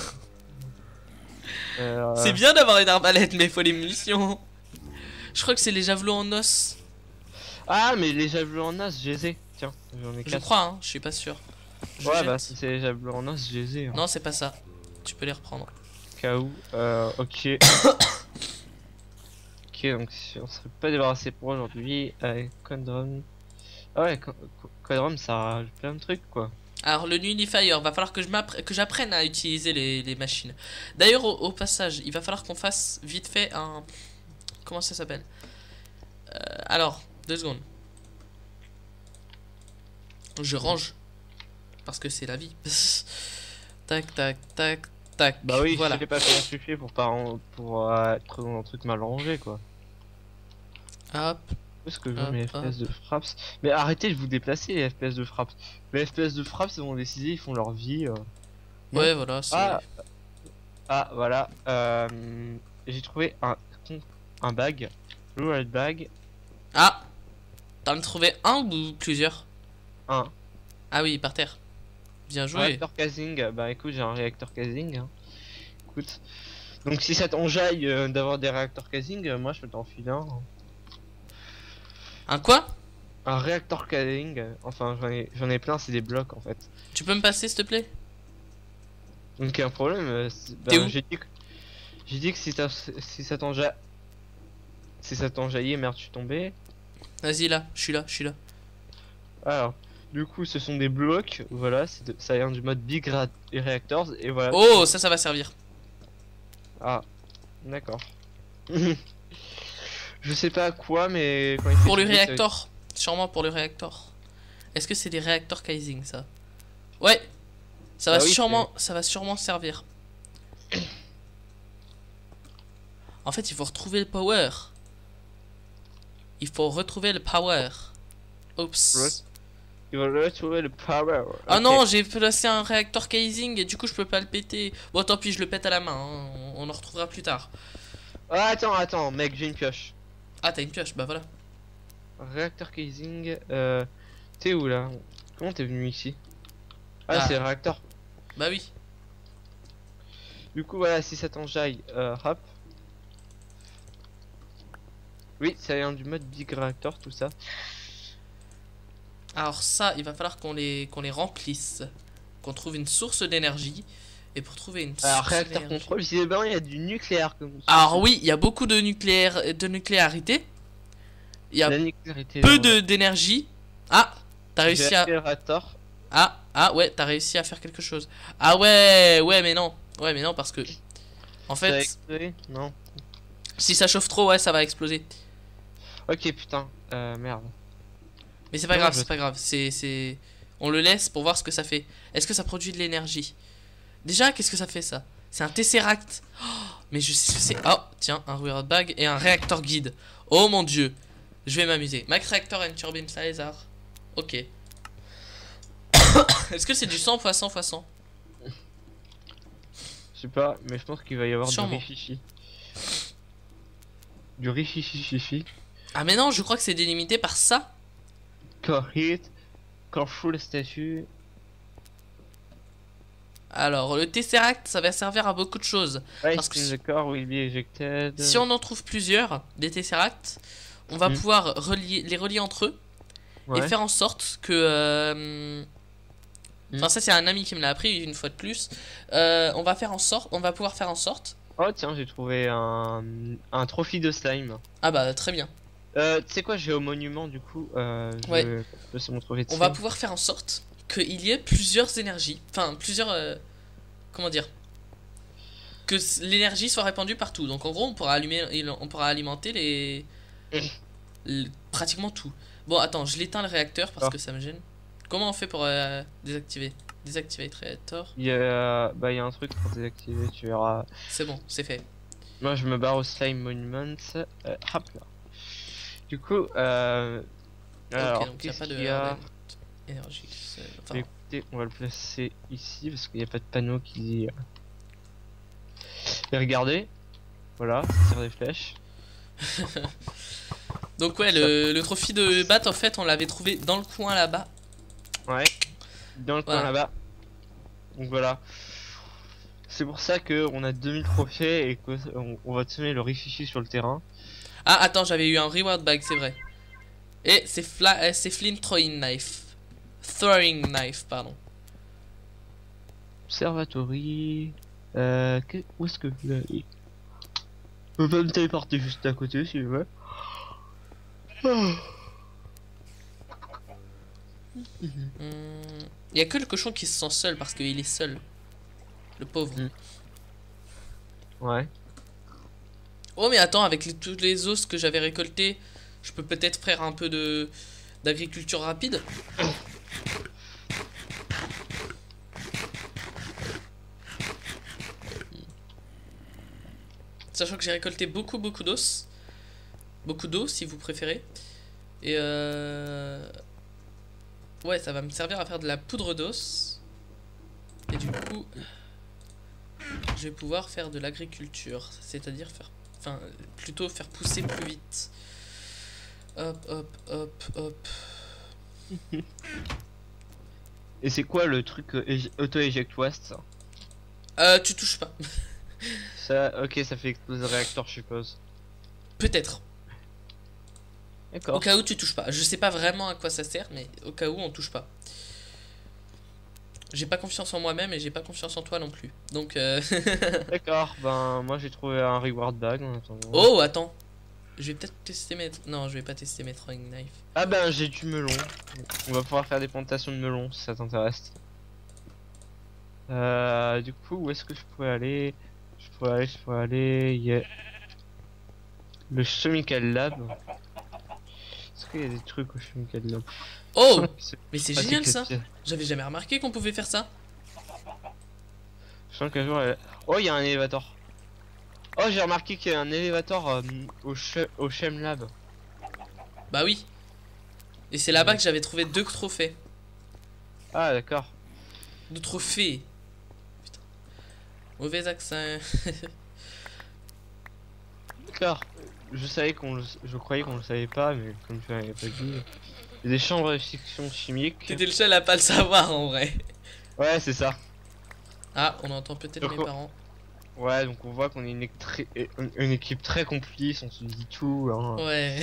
C'est bien d'avoir une arbalète mais il faut les munitions. Je crois que c'est les javelots en os. Ah mais les javelots en os, je les ai. Tiens, j'en ai 4. Je crois hein, je suis pas sûr. Ouais bah si c'est les javelots en os, je les ai. Hein. Non c'est pas ça. Tu peux les reprendre. Cas où, ok. Ok, Ok, donc si on serait pas débarrassé pour aujourd'hui. Condom. Ah ouais, Condom ça rajoute plein de trucs quoi. Alors le Nullifier, va falloir que j'apprenne à utiliser les machines. D'ailleurs au passage, il va falloir qu'on fasse vite fait un... Comment ça s'appelle? Alors, 2 secondes. Je range. Parce que c'est la vie. Tac, tac, tac, tac. Bah oui, voilà. je sais pas comment tu fais pour pas pour être dans un truc mal rangé quoi. Hop. Est-ce que je vois mes FPS de fraps? Mais arrêtez de vous déplacer les FPS de fraps. Les FPS de fraps ils vont décider, ils font leur vie. Ouais, voilà. Ah voilà. J'ai trouvé un bag. Le bag. Ah, t'en as trouvé un ou plusieurs? Un. Ah oui, par terre. Bien joué. Réacteur casing. Bah écoute, j'ai un réacteur casing. Hein. Écoute. Donc si ça t'enjaille d'avoir des réacteurs casing, moi je peux t'en filer un. Un quoi? Un réacteur casing. Enfin j'en ai plein, c'est des blocs en fait. Tu peux me passer s'il te plaît? Donc un problème. T'es où? J'ai dit que si ça t'enjaille. Si ça t'enjaillait, merde, je suis tombé. Vas-y là, je suis là, je suis là. Alors, du coup, ce sont des blocs, voilà, ça vient du mode Big Reactors, et voilà. Oh, ça va servir. Ah, d'accord. Je sais pas à quoi, mais quand Pour le réacteur, sûrement pour le réacteur. Est-ce que c'est des réacteurs Kaizing ça? Ouais, ça va sûrement servir. En fait, il faut retrouver le power. Il faut retrouver le power. Oups. Il va retrouver le power. Ah okay. Non, j'ai placé un réacteur casing et du coup je peux pas le péter. Bon tant pis, je le pète à la main, hein. On en retrouvera plus tard. Ah, attends, mec, j'ai une pioche. Ah t'as une pioche, bah voilà. Réacteur casing, t'es où là? Comment t'es venu ici? Ah, c'est le réacteur. Bah oui. Du coup voilà, si ça t'enjaille, hop. Oui, ça vient du mode Big Reactor, tout ça. Alors ça, il va falloir qu'on les remplisse. Qu'on trouve une source d'énergie. Et pour trouver une source réacteur contrôle, visiblement il y a du nucléaire comme ça. Alors oui, il y a beaucoup de nucléarité. Il y a peu d'énergie. Ah, t'as réussi à... Ah ouais, t'as réussi à faire quelque chose. Ah ouais, mais non. Ouais, mais non, parce que... En fait... Ça a explosé? Non. Si ça chauffe trop, ouais, ça va exploser. Ok, putain, merde. Mais c'est pas grave, c'est pas grave. On le laisse pour voir ce que ça fait. Est-ce que ça produit de l'énergie? Déjà, qu'est-ce que ça fait ça? C'est un Tesseract. Oh, mais je sais ce que c'est. Oh, tiens, un Weird Bag et un réacteur guide. Oh mon dieu. Je vais m'amuser. Max Reactor and Turbine Sizer. Ok. Est-ce que c'est du 100 x 100 x 100? Je sais pas, mais je pense qu'il va y avoir du rififi. Du rififi. Ah mais non, je crois que c'est délimité par ça. Core hit, core full statue. Alors le Tesseract ça va servir à beaucoup de choses. Parce que the core will be ejected. Si on en trouve plusieurs des Tesseracts, on va pouvoir les relier entre eux et faire en sorte que enfin ça c'est un ami qui me l'a appris une fois de plus. On va pouvoir faire en sorte. Oh tiens, j'ai trouvé un trophée de slime. Ah bah très bien. Tu sais quoi, j'ai au monument du coup. Ouais. On va pouvoir faire en sorte qu'il y ait plusieurs énergies. Enfin, plusieurs. Comment dire? Que l'énergie soit répandue partout. Donc en gros, on pourra alimenter pratiquement tout. Bon, attends, je l'éteins le réacteur parce que ça me gêne. Comment on fait pour désactiver? Désactiver réacteur. Il y a un truc pour désactiver, tu verras. C'est bon, c'est fait. Moi je me barre au slime monument. Hop là. Du coup, alors, donc il n'y a pas de énergie. Enfin... Écoutez, on va le placer ici parce qu'il n'y a pas de panneau qui dit. Et regardez, voilà, ça tire des flèches. Donc ouais, le trophy de bat en fait, on l'avait trouvé dans le coin là-bas. Ouais, dans le coin là-bas. Donc voilà. C'est pour ça que on a 2000 trophées et qu'on va semer le rififi sur le terrain. Ah attends, j'avais eu un reward bag, c'est vrai. Et c'est Flint Throwing Knife. Throwing Knife, pardon. Observatory. Où est-ce que vous allez? peux pas me téléporter juste à côté si tu veux. Ah. Il y a que le cochon qui se sent seul parce qu'il est seul. Le pauvre. Ouais. Oh mais attends, avec tous les os que j'avais récoltés, je peux peut-être faire un peu d'agriculture rapide. Sachant que j'ai récolté beaucoup d'os. Beaucoup d'eau si vous préférez. Et ouais, ça va me servir à faire de la poudre d'os. Et du coup, je vais pouvoir faire de l'agriculture. C'est-à-dire faire... Enfin, plutôt faire pousser plus vite. Hop, hop, hop, hop. Et c'est quoi le truc auto-eject waste ça? Tu touches pas. Ça, ok, ça fait exploser le réacteur, je suppose. Peut-être. D'accord. Au cas où tu touches pas. Je sais pas vraiment à quoi ça sert, mais au cas où on touche pas. J'ai pas confiance en moi-même et j'ai pas confiance en toi non plus. Donc D'accord, ben moi j'ai trouvé un reward bag en attendant. Oh, attends. Je vais peut-être tester mes... Non, je vais pas tester mes throwing knife. Ah ben j'ai du melon. On va pouvoir faire des plantations de melon si ça t'intéresse. Du coup, où est-ce que je pourrais aller? Je pourrais aller... Il y a... Le Chemical Lab. Est-ce qu'il y a des trucs au Chemical Lab? Oh, mais c'est génial ça. J'avais jamais remarqué qu'on pouvait faire ça. Je sens qu'un jour... Oh, il y a un élévateur. Oh, j'ai remarqué qu'il y a un élévateur au Chem Lab. Bah oui. Et c'est là-bas que j'avais trouvé 2 trophées. Ah, d'accord. 2 trophées. Putain. Mauvais accent. D'accord. Je croyais qu'on le savait pas, mais comme tu l'avais pas dit... Il y a des chambres de fiction chimique. T'étais le seul à pas le savoir en vrai. Ouais, c'est ça. Ah, on entend peut-être mes parents. Ouais, donc on voit qu'on est une équipe très complice, on se dit tout. Hein. Ouais.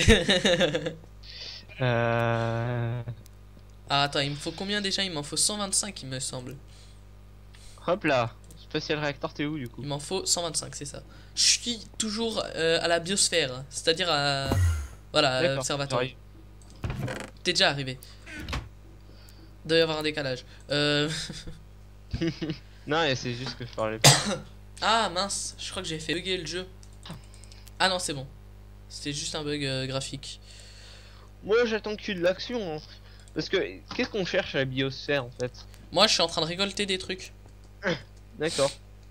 Ah, attends, il me faut combien déjà? Il m'en faut 125, il me semble. Hop là. Spatial Reactor, t'es où du coup? Il m'en faut 125, c'est ça. Je suis toujours à la biosphère, c'est-à-dire à... Voilà, observatoire. T'es déjà arrivé. Il doit y avoir un décalage. Non, c'est juste que je parlais. Ah mince, je crois que j'ai fait bugger le jeu. Ah non, c'est bon. C'était juste un bug graphique. Moi j'attends que de l'action. Hein. Parce que qu'est-ce qu'on cherche à la biosphère en fait? Moi je suis en train de récolter des trucs. D'accord.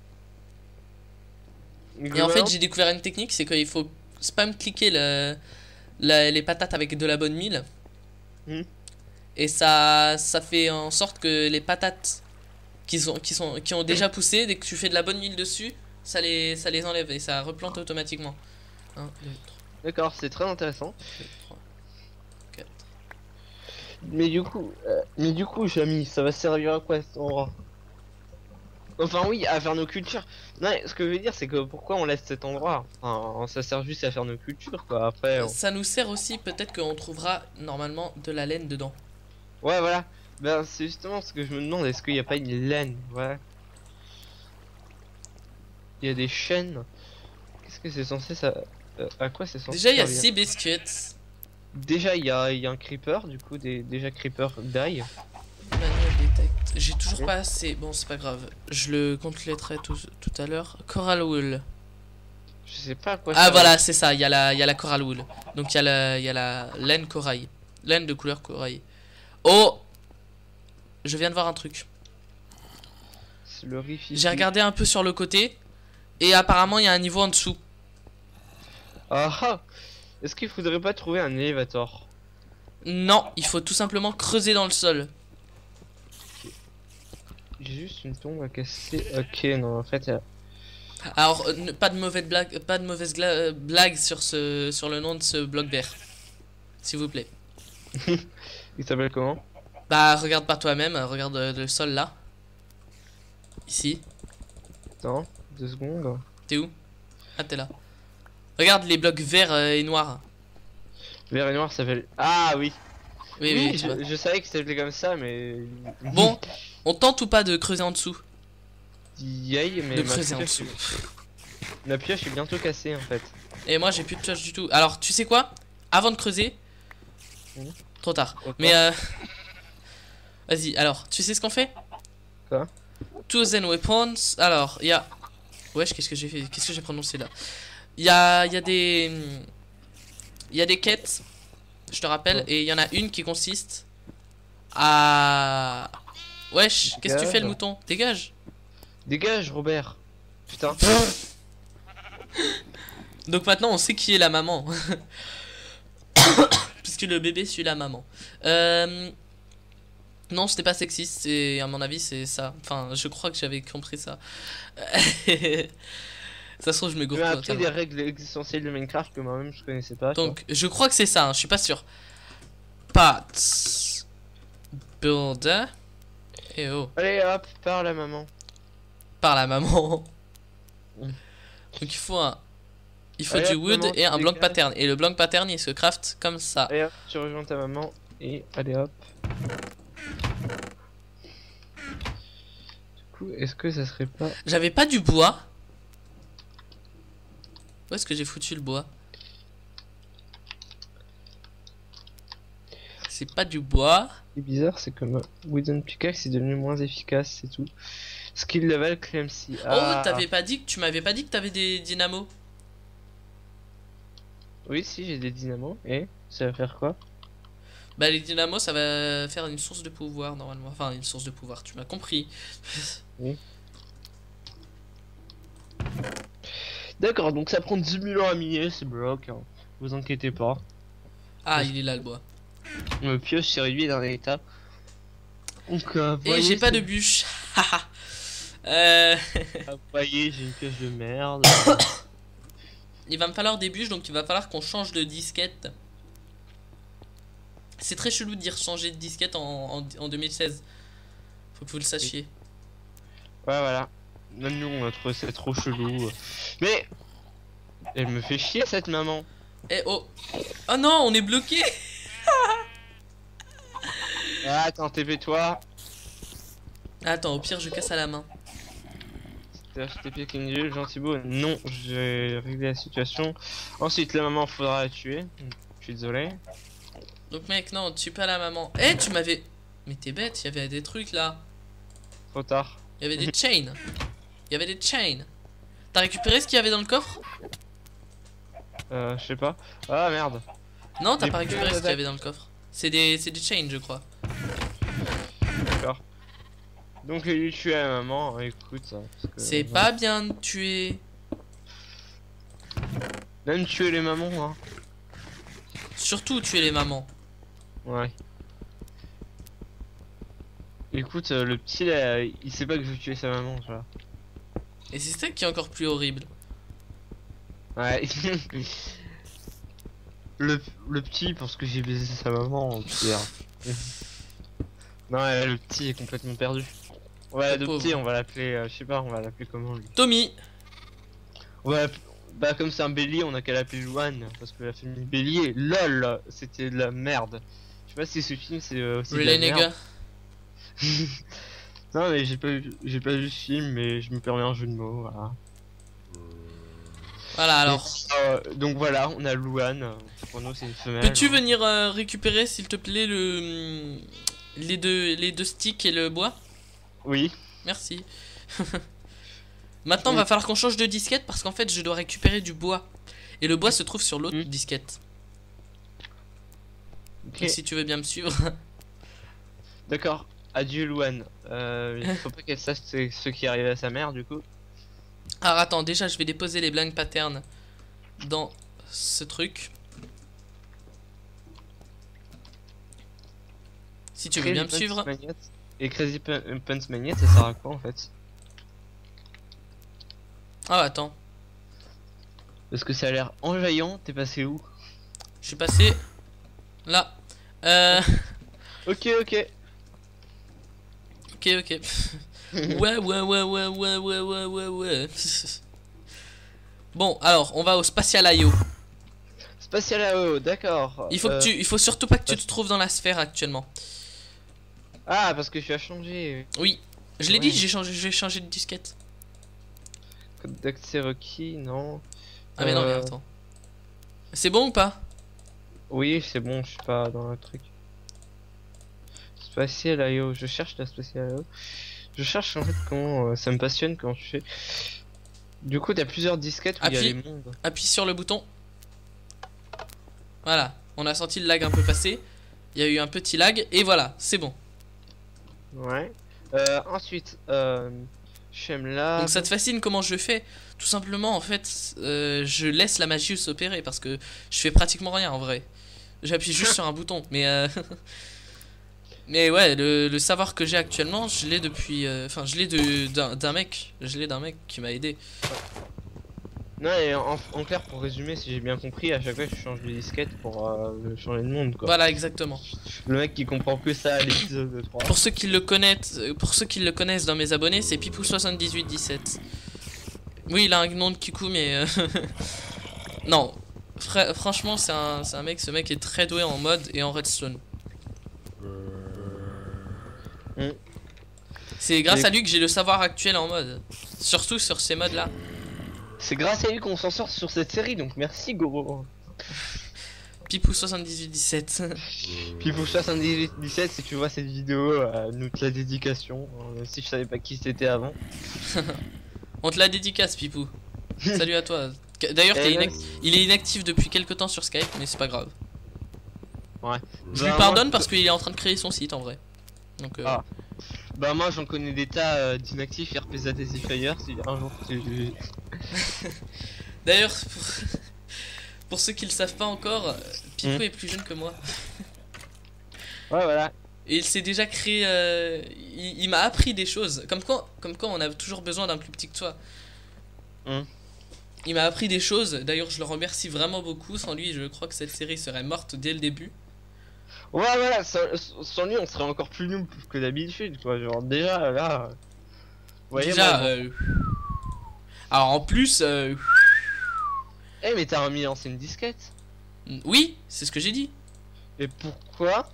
Et en fait j'ai découvert une technique, c'est qu'il faut spam cliquer les patates avec de la bonne mille. Et ça fait en sorte que les patates qui ont déjà poussé, dès que tu fais de la bonne mille dessus, ça les enlève et ça replante automatiquement. 1, 2, 3. D'accord, c'est très intéressant. 2, 3, 4. Mais du coup, Jamy, ça va servir à quoi cet endroit? Enfin oui, à faire nos cultures. Non, ce que je veux dire, c'est que pourquoi on laisse cet endroit? Enfin, ça sert juste à faire nos cultures, quoi. Après. Ça nous sert aussi, peut-être qu'on trouvera normalement de la laine dedans. Ouais, voilà. Ben, c'est justement ce que je me demande. Est-ce qu'il n'y a pas une laine? Ouais. Il y a des chaînes. Qu'est-ce que c'est censé ça? À quoi c'est censé? Déjà, il y a 6 biscuits. Déjà, il y a un creeper. Du coup, déjà creeper die. J'ai toujours pas assez. Bon, c'est pas grave. Je le compléterai tout à l'heure. Coral wool. Je sais pas à quoi ça. Ah, voilà, c'est ça. Il y a la coral wool. Donc, il y a la laine corail. Laine de couleur corail. Oh! Je viens de voir un truc. J'ai regardé un peu sur le côté. Et apparemment, il y a un niveau en dessous. Ah ah! Est-ce qu'il faudrait pas trouver un élévateur? Non, il faut tout simplement creuser dans le sol. J'ai juste une tombe à casser. Ok, non, en fait. Alors, pas de mauvaise blague sur le nom de ce bloc vert. S'il vous plaît. Il s'appelle comment? Bah, regarde par toi-même, regarde le sol là. Ici. Attends, 2 secondes. T'es où? Ah, t'es là. Regarde les blocs verts et noirs. Vert et noir ça s'appelle. Ah oui! Oui, je savais que c'était comme ça, mais. Bon, on tente ou pas de creuser en dessous? Yay, mais de creuser en dessous. La pioche est bientôt cassée en fait. Et moi j'ai plus de pioche du tout. Alors tu sais quoi? Avant de creuser. Trop tard. Mais vas-y, alors, tu sais ce qu'on fait? Quoi? Tools and weapons. Alors, il y a. Wesh, qu'est-ce que j'ai fait? Qu'est-ce que j'ai prononcé là? Il y a des. Il y a des quêtes, je te rappelle, et il y en a une qui consiste à. Wesh, qu'est-ce que tu fais le mouton? Dégage! Dégage, Robert! Putain! Donc maintenant on sait qui est la maman. Puisque le bébé suit la maman. Non, c'était pas sexiste, c'est à mon avis c'est ça. Enfin, je crois que j'avais compris ça. Ça se trouve je me Tu gourre m'as appris totalement. des règles existentielles de Minecraft que moi-même je connaissais pas. Donc je crois que c'est ça, hein, je suis pas sûr. Pots. Builder. Et oh, Allez hop, par la maman. par la maman. Mm. Donc il faut un. Il faut Allez, du hop, wood maman, et un tu blank dégages. pattern. Et le blank pattern il se craft comme ça. Allez hop, tu rejoins ta maman et allez hop. Du coup, est-ce que ça serait pas... J'avais pas du bois. Où est-ce que j'ai foutu le bois? C'est pas du bois. Ce qui est bizarre, c'est que ma Wooden Pickaxe est devenu moins efficace, c'est tout. Skill level Clemcy. Oh, t'avais pas dit que tu m'avais pas dit que t'avais des dynamos. Oui, si, j'ai des dynamos. Et ça va faire quoi? Bah les dynamos ça va faire une source de pouvoir normalement. Enfin une source de pouvoir, tu m'as compris. Oui. D'accord, donc ça prend 10 000 ans à miner ce bloc. Hein. Vous inquiétez pas. Ah il est là le bois. Le pioche s'est réduit d'un état. Donc, Et j'ai pas de bûche. Vous voyez, j'ai une pioche de merde. Il va me falloir des bûches donc il va falloir qu'on change de disquette. C'est très chelou de dire changer de disquette en 2016. Faut que vous le sachiez. Ouais, voilà. Même nous, on a trouvé ça trop chelou. Mais elle me fait chier cette maman. Eh oh. Oh non, on est bloqué. Ah, attends, TP-toi. Attends, au pire je casse à la main. TP King Dieu, gentil beau. Non, j'ai réglé la situation. Ensuite, la maman, faudra la tuer. Je suis désolé. Donc mec, non, tue pas la maman. Eh, tu m'avais... Mais t'es bête, il y avait des trucs là. Trop tard. Il y avait des chains. Il y avait des chains. T'as récupéré ce qu'il y avait dans le coffre? Je sais pas. Ah merde. Non, t'as Des pas récupéré plumes ce qu'il y avait dans le coffre. C'est des chains, je crois. D'accord. Donc, lui tuer la maman, écoute. C'est pas bien de tuer. Même tuer les mamans, hein. Surtout tuer les mamans. Ouais. Écoute, le petit là, il sait pas que je vais tuer sa maman, tu vois. Et c'est ça qui est encore plus horrible. Ouais. le petit, parce que j'ai baisé sa maman, Pierre. Non, le petit est complètement perdu. On va Le l'adopter, pauvre. on va l'appeler, je sais pas, on va l'appeler comment lui. Tommy. On va bah comme c'est un bélier, on a qu'à l'appeler Louane, parce que la famille bélier, lol, c'était de la merde. Je sais pas si ce film c'est aussi de Really la merde. nigga. Non mais j'ai pas vu ce film, mais je me permets un jeu de mots, voilà. Voilà alors. Donc voilà, on a Louane, pour nous c'est une femelle. Peux-tu venir récupérer s'il te plaît le... les deux sticks et le bois? Oui. Merci. Maintenant, va falloir qu'on change de disquette parce qu'en fait, je dois récupérer du bois. Et le bois se trouve sur l'autre disquette. Ok. Donc, si tu veux bien me suivre. D'accord. Adieu Louane. Il faut pas qu'elle sache ce qui est arrivé à sa mère du coup. Alors, attends, déjà, je vais déposer les blank patterns dans ce truc. Si tu veux bien me suivre. Et Crazy Pants Magnet, ça sert à quoi en fait? Ah, attends. Parce que ça a l'air enjaillant, t'es passé où? Je suis passé là. Ok, ok. Ok, ok. Ouais. Bon, alors, on va au Spatial IO. Spatial AO, d'accord. Il faut surtout pas que tu te trouves dans la sphère actuellement. Ah, parce que tu as changé. Oui, je l'ai dit, Ouais. j'ai changé de disquette. code d'accès requis, non. Ah mais non, mais attends. C'est bon ou pas? Oui, c'est bon, je suis pas dans le truc. Spatial IO, je cherche la Spatial IO. Je cherche en fait comment ça me passionne quand tu fais. Du coup, t'as plusieurs disquettes où il y a les mondes. Appuie sur le bouton. Voilà, on a senti le lag un peu passer. Il y a eu un petit lag et voilà, c'est bon. Ouais. Ensuite, j'aime là. Donc ça te fascine comment je fais? Tout simplement, en fait, je laisse la magie s'opérer parce que je fais pratiquement rien en vrai. J'appuie juste sur un bouton, mais mais ouais, le savoir que j'ai actuellement, je l'ai depuis, enfin, je l'ai d'un mec, qui m'a aidé. Non, et en clair, pour résumer, si j'ai bien compris, à chaque fois je change de disquette pour changer de monde, quoi. Voilà, exactement. Le mec qui comprend que ça à l'épisode 3. Pour ceux qui le connaissent dans mes abonnés, c'est Pipou7817. Oui, il a un nom de Kikou, mais non. Franchement, c'est un mec, ce mec est très doué en mode et en redstone. C'est grâce à lui que j'ai le savoir actuel en mode. Surtout sur ces modes là. C'est grâce à lui qu'on s'en sort sur cette série, donc merci Goro. Pipou7817. Pipou7817, si tu vois cette vidéo, nous te la dédication. Si je savais pas qui c'était avant. On te la dédicace, Pipou. Salut à toi. D'ailleurs, il est inactif depuis quelques temps sur Skype, mais c'est pas grave. Ouais. Je lui pardonne parce qu'il est en train de créer son site en vrai. Donc, Bah moi j'en connais des tas d'inactifs RPZ Fire si un jour tu... D'ailleurs, pour ceux qui le savent pas encore, Pipou est plus jeune que moi. Ouais voilà. Et il s'est déjà créé, il m'a appris des choses. Comme quoi on a toujours besoin d'un plus petit que toi. Il m'a appris des choses, d'ailleurs je le remercie vraiment beaucoup. Sans lui je crois que cette série serait morte dès le début. Ouais voilà, sans lui on serait encore plus noob que d'habitude quoi, genre déjà là... Voyez, déjà, alors en plus... Eh mais t'as remis l'ancienne disquette? Oui, c'est ce que j'ai dit. Et pourquoi?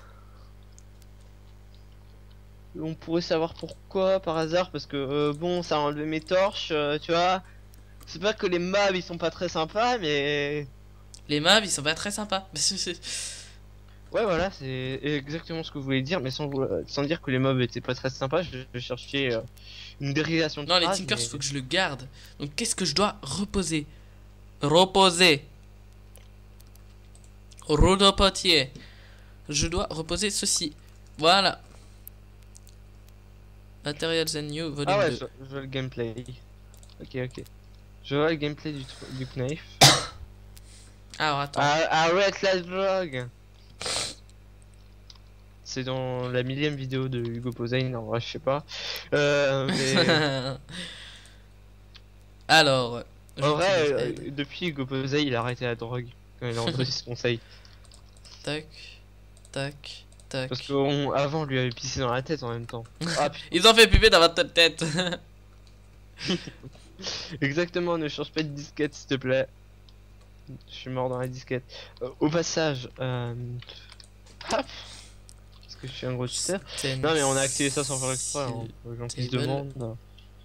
On pourrait savoir pourquoi par hasard, parce que bon ça a enlevé mes torches, tu vois. C'est pas que les mobs ils sont pas très sympas mais... Les mobs ils sont pas très sympas. Ouais voilà, c'est exactement ce que vous voulez dire, mais sans dire que les mobs étaient pas très sympas, je cherchais une dérivation de non, phrase, les Tinkers faut que je le garde. Donc qu'est-ce que je dois reposer? Reposer. Rodopotier. Je dois reposer ceci. Voilà. Materials and New volume ah ouais, 2. je vois le gameplay. Ok. Je vois le gameplay du knife. Alors attends. Arrête la vlog. C'est dans la 1000e vidéo de Hugo Posein, en vrai je sais pas. Mais... Alors. En vrai, depuis Hugo Posein il a arrêté la drogue quand il a entendu ce conseil. Tac, tac, tac. Parce qu'avant on lui avait pissé dans la tête en même temps. Ah, ils ont fait piper dans votre tête. Exactement, ne change pas de disquette s'il te plaît. Je suis mort dans la disquette. Au passage, hop. Parce que je suis un gros tuteur. Non mais on a activé ça sans faire exprès, hein. Les gens qui se demandent.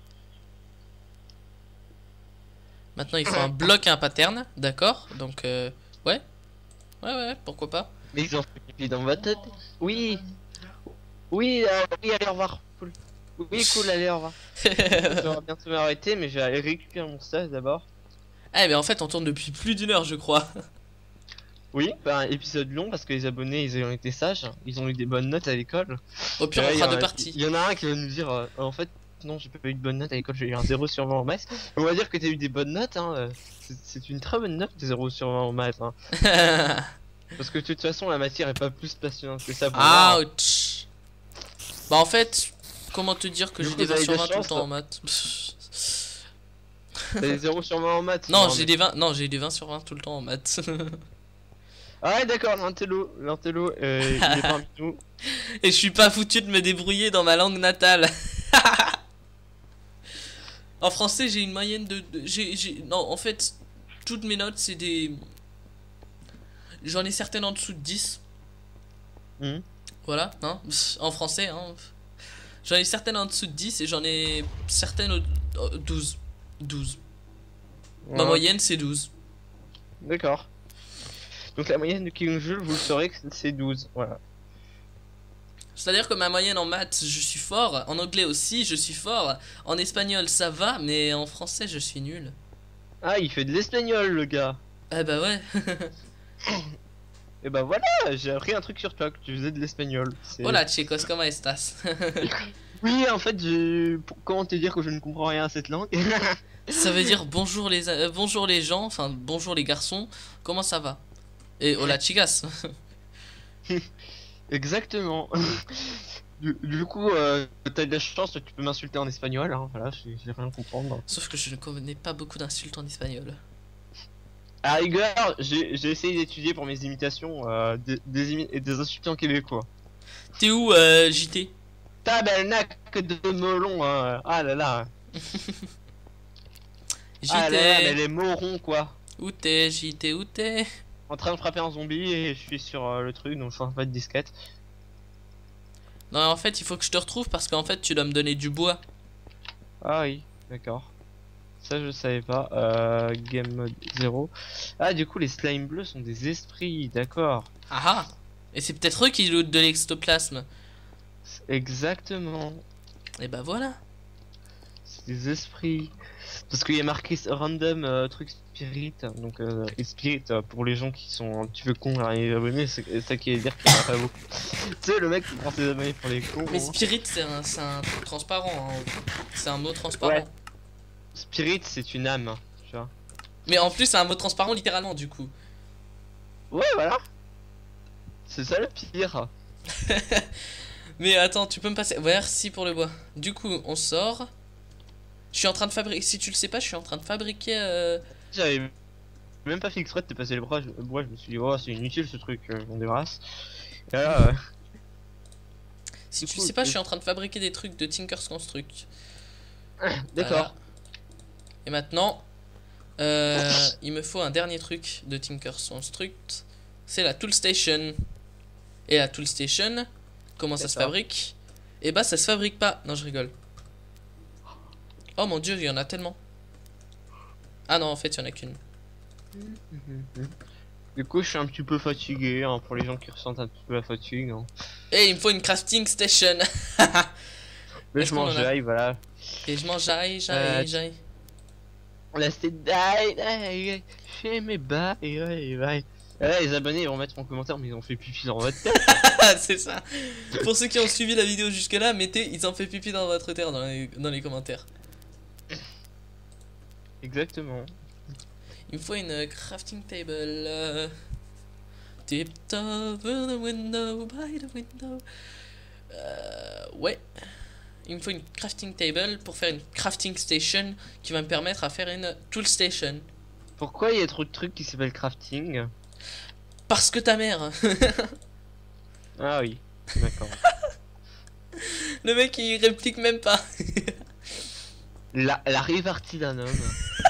Maintenant il faut un bloc et un pattern, d'accord. Donc ouais, pourquoi pas. Mais ils ont fait pipi dans votre tête. Oui, oui, allez au revoir. Cool. Oui cool, allez au revoir. Je vais bientôt m'arrêter, mais je vais aller récupérer mon stage d'abord. Eh mais en fait on tourne depuis plus d'une heure je crois. Oui, bah un épisode long parce que les abonnés ils ont été sages, ils ont eu des bonnes notes à l'école. Au pire on fera deux parties. Il y en a un qui va nous dire en fait non j'ai pas eu de bonnes notes à l'école, j'ai eu un 0 sur 20 en maths. On va dire que t'as eu des bonnes notes hein, c'est une très bonne note de 0 sur 20 en maths hein. Parce que de toute façon la matière est pas plus passionnante que ça pour moi. Ouch. Bah en fait, comment te dire que j'ai des 20 sur 20 tout le temps en maths. T'as des 0 sur 20 en maths? Non, j'ai des 20, non, j'ai des 20 sur 20 tout le temps en maths. Ah ouais d'accord, l'intello, il est parmi nous. Et je suis pas foutu de me débrouiller dans ma langue natale. En français j'ai une moyenne de... Non en fait, toutes mes notes c'est des... J'en ai certaines en dessous de 10. Voilà, hein, en français, hein. J'en ai certaines en dessous de 10 et j'en ai certaines au 12. 12. Ma Voilà. moyenne, c'est 12. D'accord. Donc la moyenne de King Jules, vous le saurez que c'est 12. Voilà. C'est-à-dire que ma moyenne en maths, je suis fort. En anglais aussi, je suis fort. En espagnol, ça va. Mais en français, je suis nul. Ah, il fait de l'espagnol, le gars. Eh bah ouais. Et bah voilà, j'ai appris un truc sur toi, que tu faisais de l'espagnol. Hola chicos, ¿cómo estás? Oui, en fait, comment te dire que je ne comprends rien à cette langue? Ça veut dire bonjour les gens, enfin bonjour les garçons, comment ça va? Et hola chicas. Exactement. Du coup, t'as de la chance, tu peux m'insulter en espagnol, hein, voilà, j'ai rien à comprendre. Sauf que je ne connais pas beaucoup d'insultes en espagnol. À la rigueur, j'ai essayé d'étudier pour mes imitations des insultants québécois. T'es où JT? Tabernacle de melon, ah là là. Ah là là, mais JT. les morons quoi. Où t'es JT? Où t'es? En train de frapper un zombie et je suis sur le truc, donc je change pas de disquette. Non en fait il faut que je te retrouve parce qu'en fait tu dois me donner du bois. Ah oui, d'accord. Ça je savais pas. Game mode 0. Ah du coup les slimes bleus sont des esprits, d'accord. Ah ah. Et c'est peut-être eux qui lootent de l'extoplasme. Exactement. Et bah voilà. C'est des esprits. Parce qu'il y a marqué random truc spirit. Donc et spirit pour les gens qui sont un petit peu cons à les abonner, c'est ça qui veut dire qu'il y en a pas beaucoup. Tu sais le mec qui prend ses abonnés pour les cons. Mais spirit c'est un truc transparent. Hein. C'est un mot transparent. Ouais. Spirit c'est une âme, tu vois. Mais en plus c'est un mot transparent littéralement du coup. Ouais voilà. C'est ça le pire. Mais attends, tu peux me passer. Merci pour le bois. Du coup, on sort. Je suis en train de fabriquer. Si tu le sais pas, je suis en train de fabriquer. J'avais même pas fait exprès de te passer le bois, je me suis dit, oh, c'est inutile ce truc, on débarrasse. Et là, Si du tu coup, le sais pas, je suis en train de fabriquer des trucs de Tinker's Construct. d'accord. Voilà. Et maintenant, il me faut un dernier truc de Tinker's Construct. C'est la Tool Station. Et la Tool Station, comment ça se fabrique? Et bah, ça se fabrique pas. Non, je rigole. Oh mon dieu, il y en a tellement. Ah non, en fait, il y en a qu'une. Du coup, je suis un petit peu fatigué, hein, pour les gens qui ressentent un petit peu la fatigue. Hein. Et il me faut une crafting station. Mais Est-ce je qu'on en mange, a voilà. Et je mange, j'aille. Là, c'était die, chez mes bails, bye. Là, les abonnés ils vont mettre en commentaire, mais ils ont fait pipi dans votre tête. C'est ça. Pour ceux qui ont suivi la vidéo jusque là, mettez ils ont fait pipi dans votre terre dans les commentaires. Exactement. Il me faut une crafting table. Tipped over the window, by the window. Ouais. Il me faut une crafting table pour faire une crafting station qui va me permettre à faire une tool station. Pourquoi il y a trop de trucs qui s'appellent crafting? Parce que ta mère. Ah oui, d'accord. Le mec il réplique même pas. La répartie d'un homme.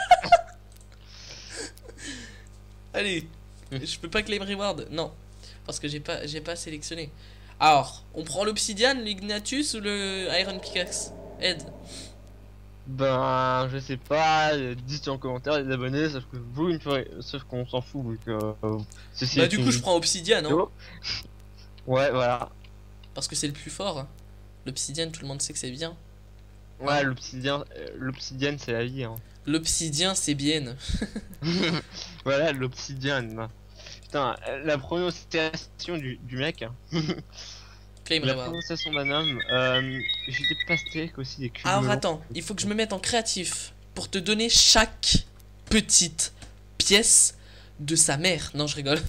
Allez, je peux pas claim reward, non, parce que j'ai pas sélectionné. Alors, on prend l'obsidian, l'ignatus ou le iron pickaxe? Ed. Ben, je sais pas, dites en commentaire les abonnés, sauf que vous, sauf qu'on s'en fout, vu que ceci Bah est du coup une je prends obsidian, hein, vidéo. Ouais, voilà. parce que c'est le plus fort. L'obsidian, tout le monde sait que c'est bien. Ouais, l'obsidienne, c'est la vie, hein. L'obsidian, c'est bien. Voilà, l'obsidienne. Putain, la prononciation du mec. Claim La reward. prononciation d'un homme. J'ai des pastèques aussi, des cubes. Alors attends, il faut que je me mette en créatif pour te donner chaque petite pièce de sa mère. Non, je rigole.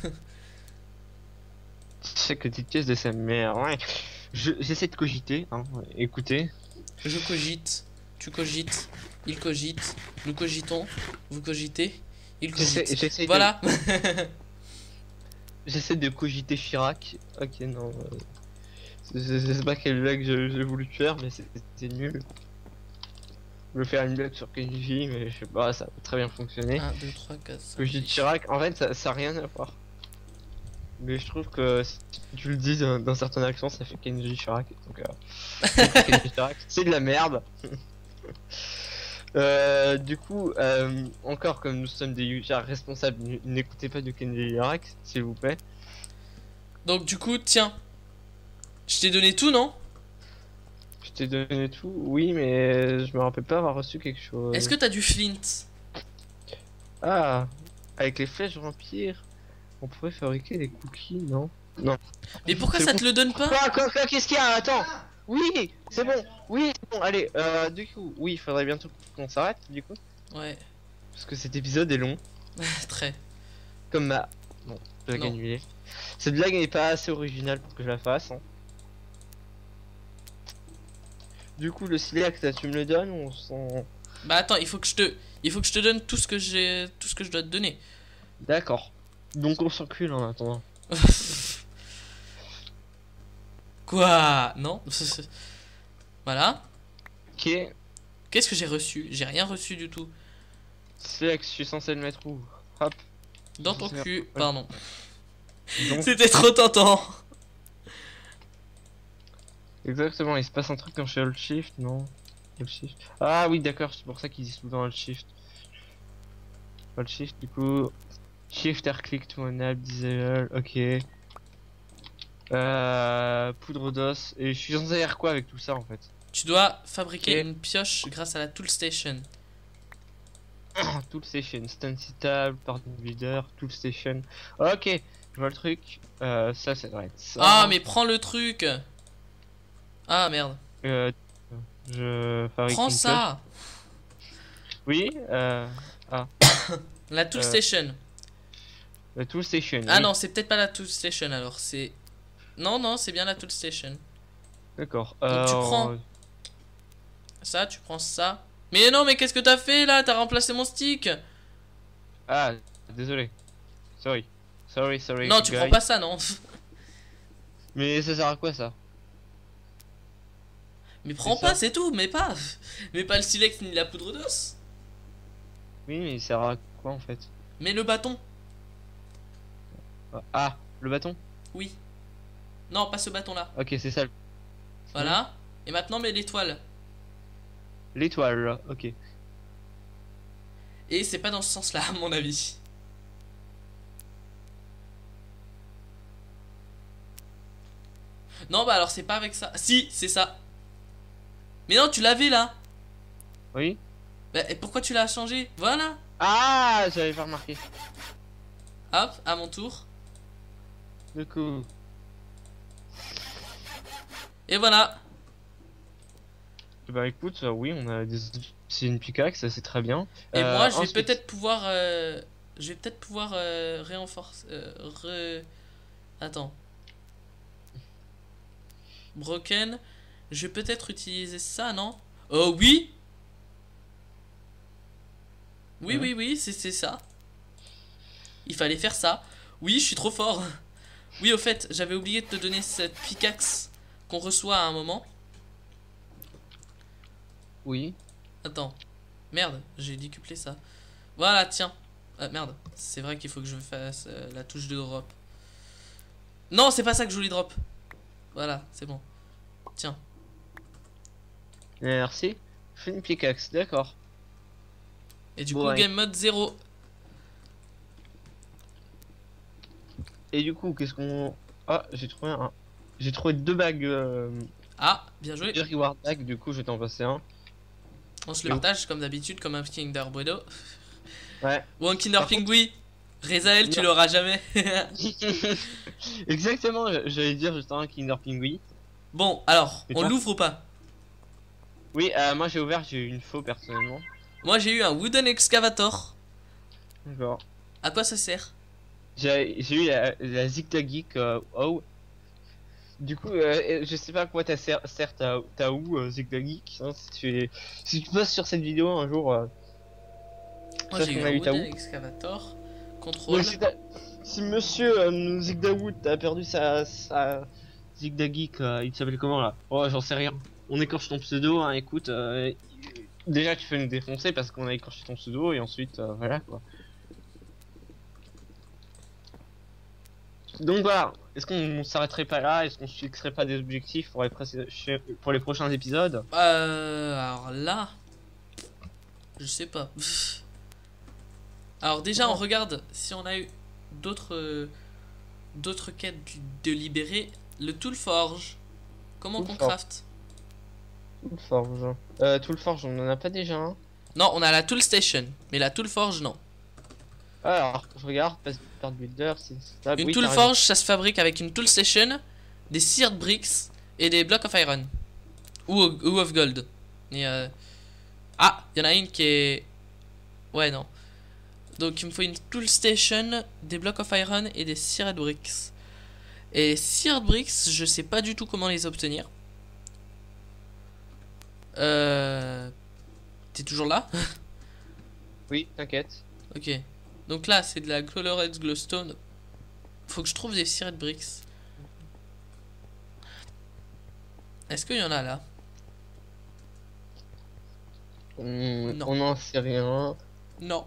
Chaque petite pièce de sa mère, ouais. J'essaie de cogiter, hein. Écoutez. Je cogite, tu cogites, il cogite, nous cogitons, vous cogitez, il cogite. J'essaie Voilà. J'essaie de cogiter Chirac. Ok, non. Je sais pas quelle blague j'ai voulu faire, mais c'est nul. Je veux faire une blague sur Kenji, mais je sais pas, ça a très bien fonctionné. 1, 2, 3, 4, 5. Cogite Chirac, en fait, ça a rien à voir. Mais je trouve que si tu le dis dans certains accents, ça fait Kenji Chirac. Donc, Kenji Chirac, c'est de la merde. Du coup, encore comme nous sommes des users responsables, n'écoutez pas de Kenny Rex, s'il vous plaît. Donc du coup, tiens. Je t'ai donné tout, non? Je t'ai donné tout, oui, mais je me rappelle pas avoir reçu quelque chose. Est-ce que t'as du flint? Ah, avec les flèches vampires, on pourrait fabriquer des cookies, non? Non. Mais pourquoi C'est ça bon. te le donne pas? Quoi, qu'est-ce qu'il y a? Attends. Oui, c'est bon. Oui, c'est bon. Allez, du coup, oui, il faudrait bientôt qu'on s'arrête, du coup. Ouais, Parce que cet épisode est long. très. Comme ma... Bon, blague Non. annulée. Cette blague n'est pas assez originale pour que je la fasse. Hein. Du coup, le silex, là, tu me le donnes ou on s'en... Bah attends, il faut que je te donne tout ce que j'ai, tout ce que je dois te donner. D'accord. Donc on s'encule en attendant. Quoi? Non. Voilà. Ok. Qu'est-ce que j'ai reçu? J'ai rien reçu du tout. Silex, je suis censé le mettre où? Hop. Dans ton cul, pardon. Donc, C'était trop tentant. exactement, il se passe un truc quand je fais Alt Shift, non? Alt Shift. Ah oui, d'accord, c'est pour ça qu'ils disent souvent Alt Shift. Alt Shift, du coup. Shift air click to enable disable, ok. Poudre d'os. Et je suis censé faire quoi avec tout ça en fait? Tu dois fabriquer Ok. une pioche grâce à la tool station. Tool station, stand table, part builder, tool station. Ok, je vois le truc. Ça devrait être ça. Ah mais prends le truc. Ah merde. Je fabrique Prends une ça. pioche. Oui, La tool Euh, station. la tool station. Ah oui. non, c'est peut-être pas la tool station alors, c'est... Non, c'est bien la tool station. D'accord. Donc tu prends ça, tu prends ça. Mais non, mais qu'est-ce que t'as fait là? T'as remplacé mon stick. Ah, désolé. Sorry. Sorry. Non, tu guy. prends pas ça, non. Mais ça sert à quoi ça? Mais prends C'est pas, ça. c'est tout, mais pas. Mais pas le silex ni la poudre d'os. Oui, mais il sert à quoi en fait? Mais le bâton, Ah, le bâton? oui. Non, pas ce bâton là. Ok, c'est ça. Voilà. Et maintenant, mets l'étoile. L'étoile, là, ok. Et c'est pas dans ce sens là, à mon avis. Non, bah alors c'est pas avec ça. Si, c'est ça. Mais non, tu l'avais là. Oui? Bah, et pourquoi tu l'as changé? Voilà. Ah, j'avais pas remarqué. Hop, à mon tour. Du coup, Et voilà. bah écoute, oui, on a des... C'est une pickaxe, ça c'est très bien. Et moi, je vais ensuite- peut-être pouvoir... réenforcer... Attends. Broken. Je vais peut-être utiliser ça, non? Oh oui. Oui, Ouais. oui, c'est ça. Il fallait faire ça. Oui, je suis trop fort. Oui, au fait, j'avais oublié de te donner cette pickaxe qu'on reçoit à un moment. Oui. Attends. Merde, j'ai décuplé ça. Voilà, tiens. Merde, c'est vrai qu'il faut que je fasse la touche de drop. Non, c'est pas ça que je voulais drop. Voilà, c'est bon. Tiens. Merci. Je fais une pickaxe, d'accord. Et du Bon, coup, ouais. game mode 0. Et du coup, qu'est-ce qu'on... Ah, j'ai trouvé un... J'ai trouvé deux bagues... Ah, bien joué. Deux reward bags, du coup je vais t'en passer un. On se le partage comme d'habitude, comme un Kinder Bueno. Ouais. Ou un Kinder Par contre- Pingui. Rezael, tu Non. l'auras jamais. Exactement, j'allais dire juste un Kinder Pingui. Bon, alors, Et on toi l'ouvre ou pas? Oui, moi j'ai ouvert, j'ai eu une faux personnellement. Moi, j'ai eu un Wooden Excavator. D'accord. À quoi ça sert? J'ai eu la Zigzageek oh. Du coup, je sais pas à quoi sert ta ou Zigzageek. Hein, si tu passes sur cette vidéo un jour, Moi, sache j'ai eu qu'on un a eu ta Wooden ou. Excavator. Contrôle. Donc, si monsieur Zigzawood a perdu sa Zigzageek, il s'appelle comment là? Oh, j'en sais rien. On écorche ton pseudo, hein, écoute. Déjà, tu fais nous défoncer parce qu'on a écorché ton pseudo et ensuite, voilà quoi. Donc voilà, est-ce qu'on s'arrêterait pas là? Est-ce qu'on se fixerait pas des objectifs pour les prochains épisodes? Alors là, Je sais pas. Alors déjà on regarde si on a eu d'autres quêtes de libérer. Le Toolforge. Comment qu'on craft? Toolforge. Toolforge, on en a pas déjà un? Non, on a la Tool Station, mais la Toolforge non. Alors, je regarde, Path Builder, c'est ça. Une Oui, Toolforge, ça se fabrique avec une Tool Station, des Seared Bricks et des Blocks of Iron. Ou of Gold. Et ah, il y en a une qui est... Ouais, non. Donc il me faut une Tool Station, des Blocks of Iron et des Seared Bricks. Et Seared Bricks, je sais pas du tout comment les obtenir. T'es toujours là? Oui, t'inquiète. Ok. Donc là, c'est de la Colored Glowstone. Faut que je trouve des Seared Bricks. Est-ce qu'il y en a là? Non. On n'en sait rien. Non.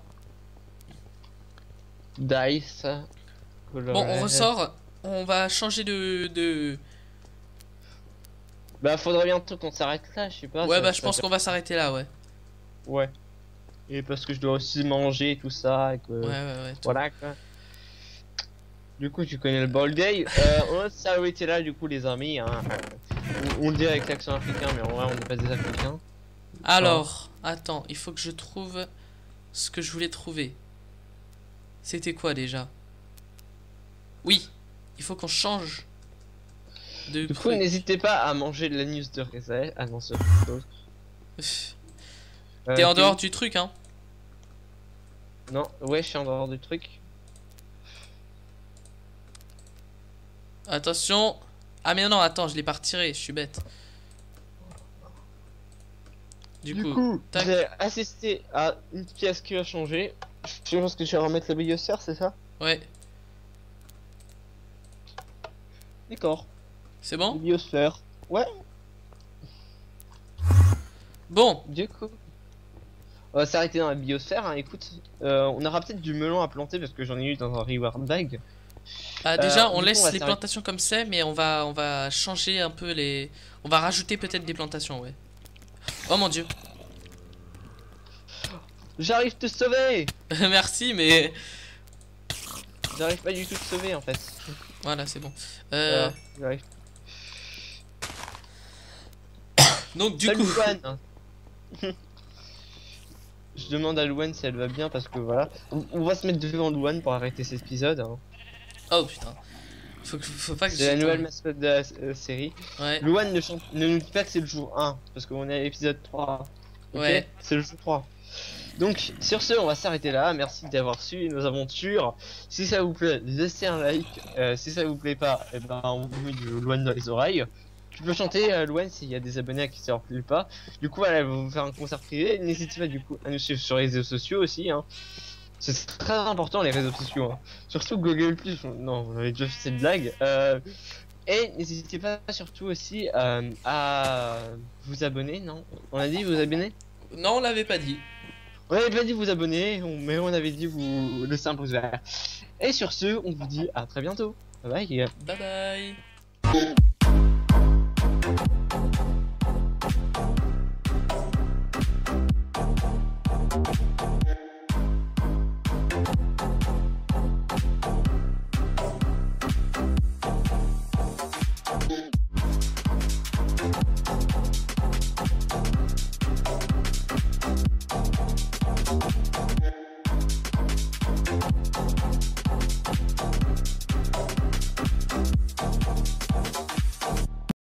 Dice. Bon, on ressort. On va changer de... Bah, faudrait bientôt qu'on s'arrête là, je sais pas. Ouais, bah, je pense qu'on va s'arrêter là, ouais. Ouais. Et parce que je dois aussi manger et tout ça. Et que... Ouais. Voilà quoi. Du coup, tu connais le ball day. On va s'arrêter là, du coup, les amis. Hein. On le dit avec l'accent africain, mais en vrai, on n'est pas des africains. Alors, attends, il faut que je trouve ce que je voulais trouver. C'était quoi déjà? Oui, il faut qu'on change de Du coup, n'hésitez pas à manger de l'anus de raisin. Ah non, c'est autre chose. T'es en dehors du truc, hein? Non, ouais, je suis en dehors du truc. Attention. Ah mais non, attends, je l'ai pas retiré, je suis bête. Du coup, j'ai assisté à une pièce qui a changé. Je pense que tu vas remettre la biosphère, c'est ça? Ouais. D'accord. C'est bon? Biosphère. Ouais. Bon. Du coup, on va s'arrêter dans la biosphère. Hein. Écoute, on aura peut-être du melon à planter parce que j'en ai eu dans un reward bag. Bah déjà, on laisse les plantations comme c'est, mais on va changer un peu les... On va rajouter peut-être des plantations, ouais. Oh mon dieu. J'arrive te sauver. Merci, mais... J'arrive pas du tout te sauver en fait. Voilà, c'est bon. J'arrive. Donc du Salut, coup... Louane. Je demande à Louane si elle va bien parce que voilà. On va se mettre devant Louane pour arrêter cet épisode. Hein. Oh putain. Faut pas que c'est la nouvelle mascotte de la série. Ouais. Louane ne nous dit pas que c'est le jour 1 parce qu'on est à l'épisode 3. Okay, ouais. C'est le jour 3. Donc sur ce, on va s'arrêter là. Merci d'avoir suivi nos aventures. Si ça vous plaît, laissez un like. Si ça vous plaît pas, et ben on vous met du Louane dans les oreilles. Tu peux chanter Louane s'il y a des abonnés à qui ça leur plaît pas. Du coup, elle va vous faire un concert privé. N'hésitez pas du coup à nous suivre sur les réseaux sociaux aussi. Hein. C'est très important les réseaux sociaux. Hein. Surtout Google+. Non, on avait déjà fait cette blague. Et n'hésitez pas surtout aussi à vous abonner. Non, on a dit vous abonner? Non, on l'avait pas dit. On avait pas dit vous abonner, mais on avait dit vous laisser un pouce vert. Et sur ce, on vous dit à très bientôt. Bye bye. Bye bye.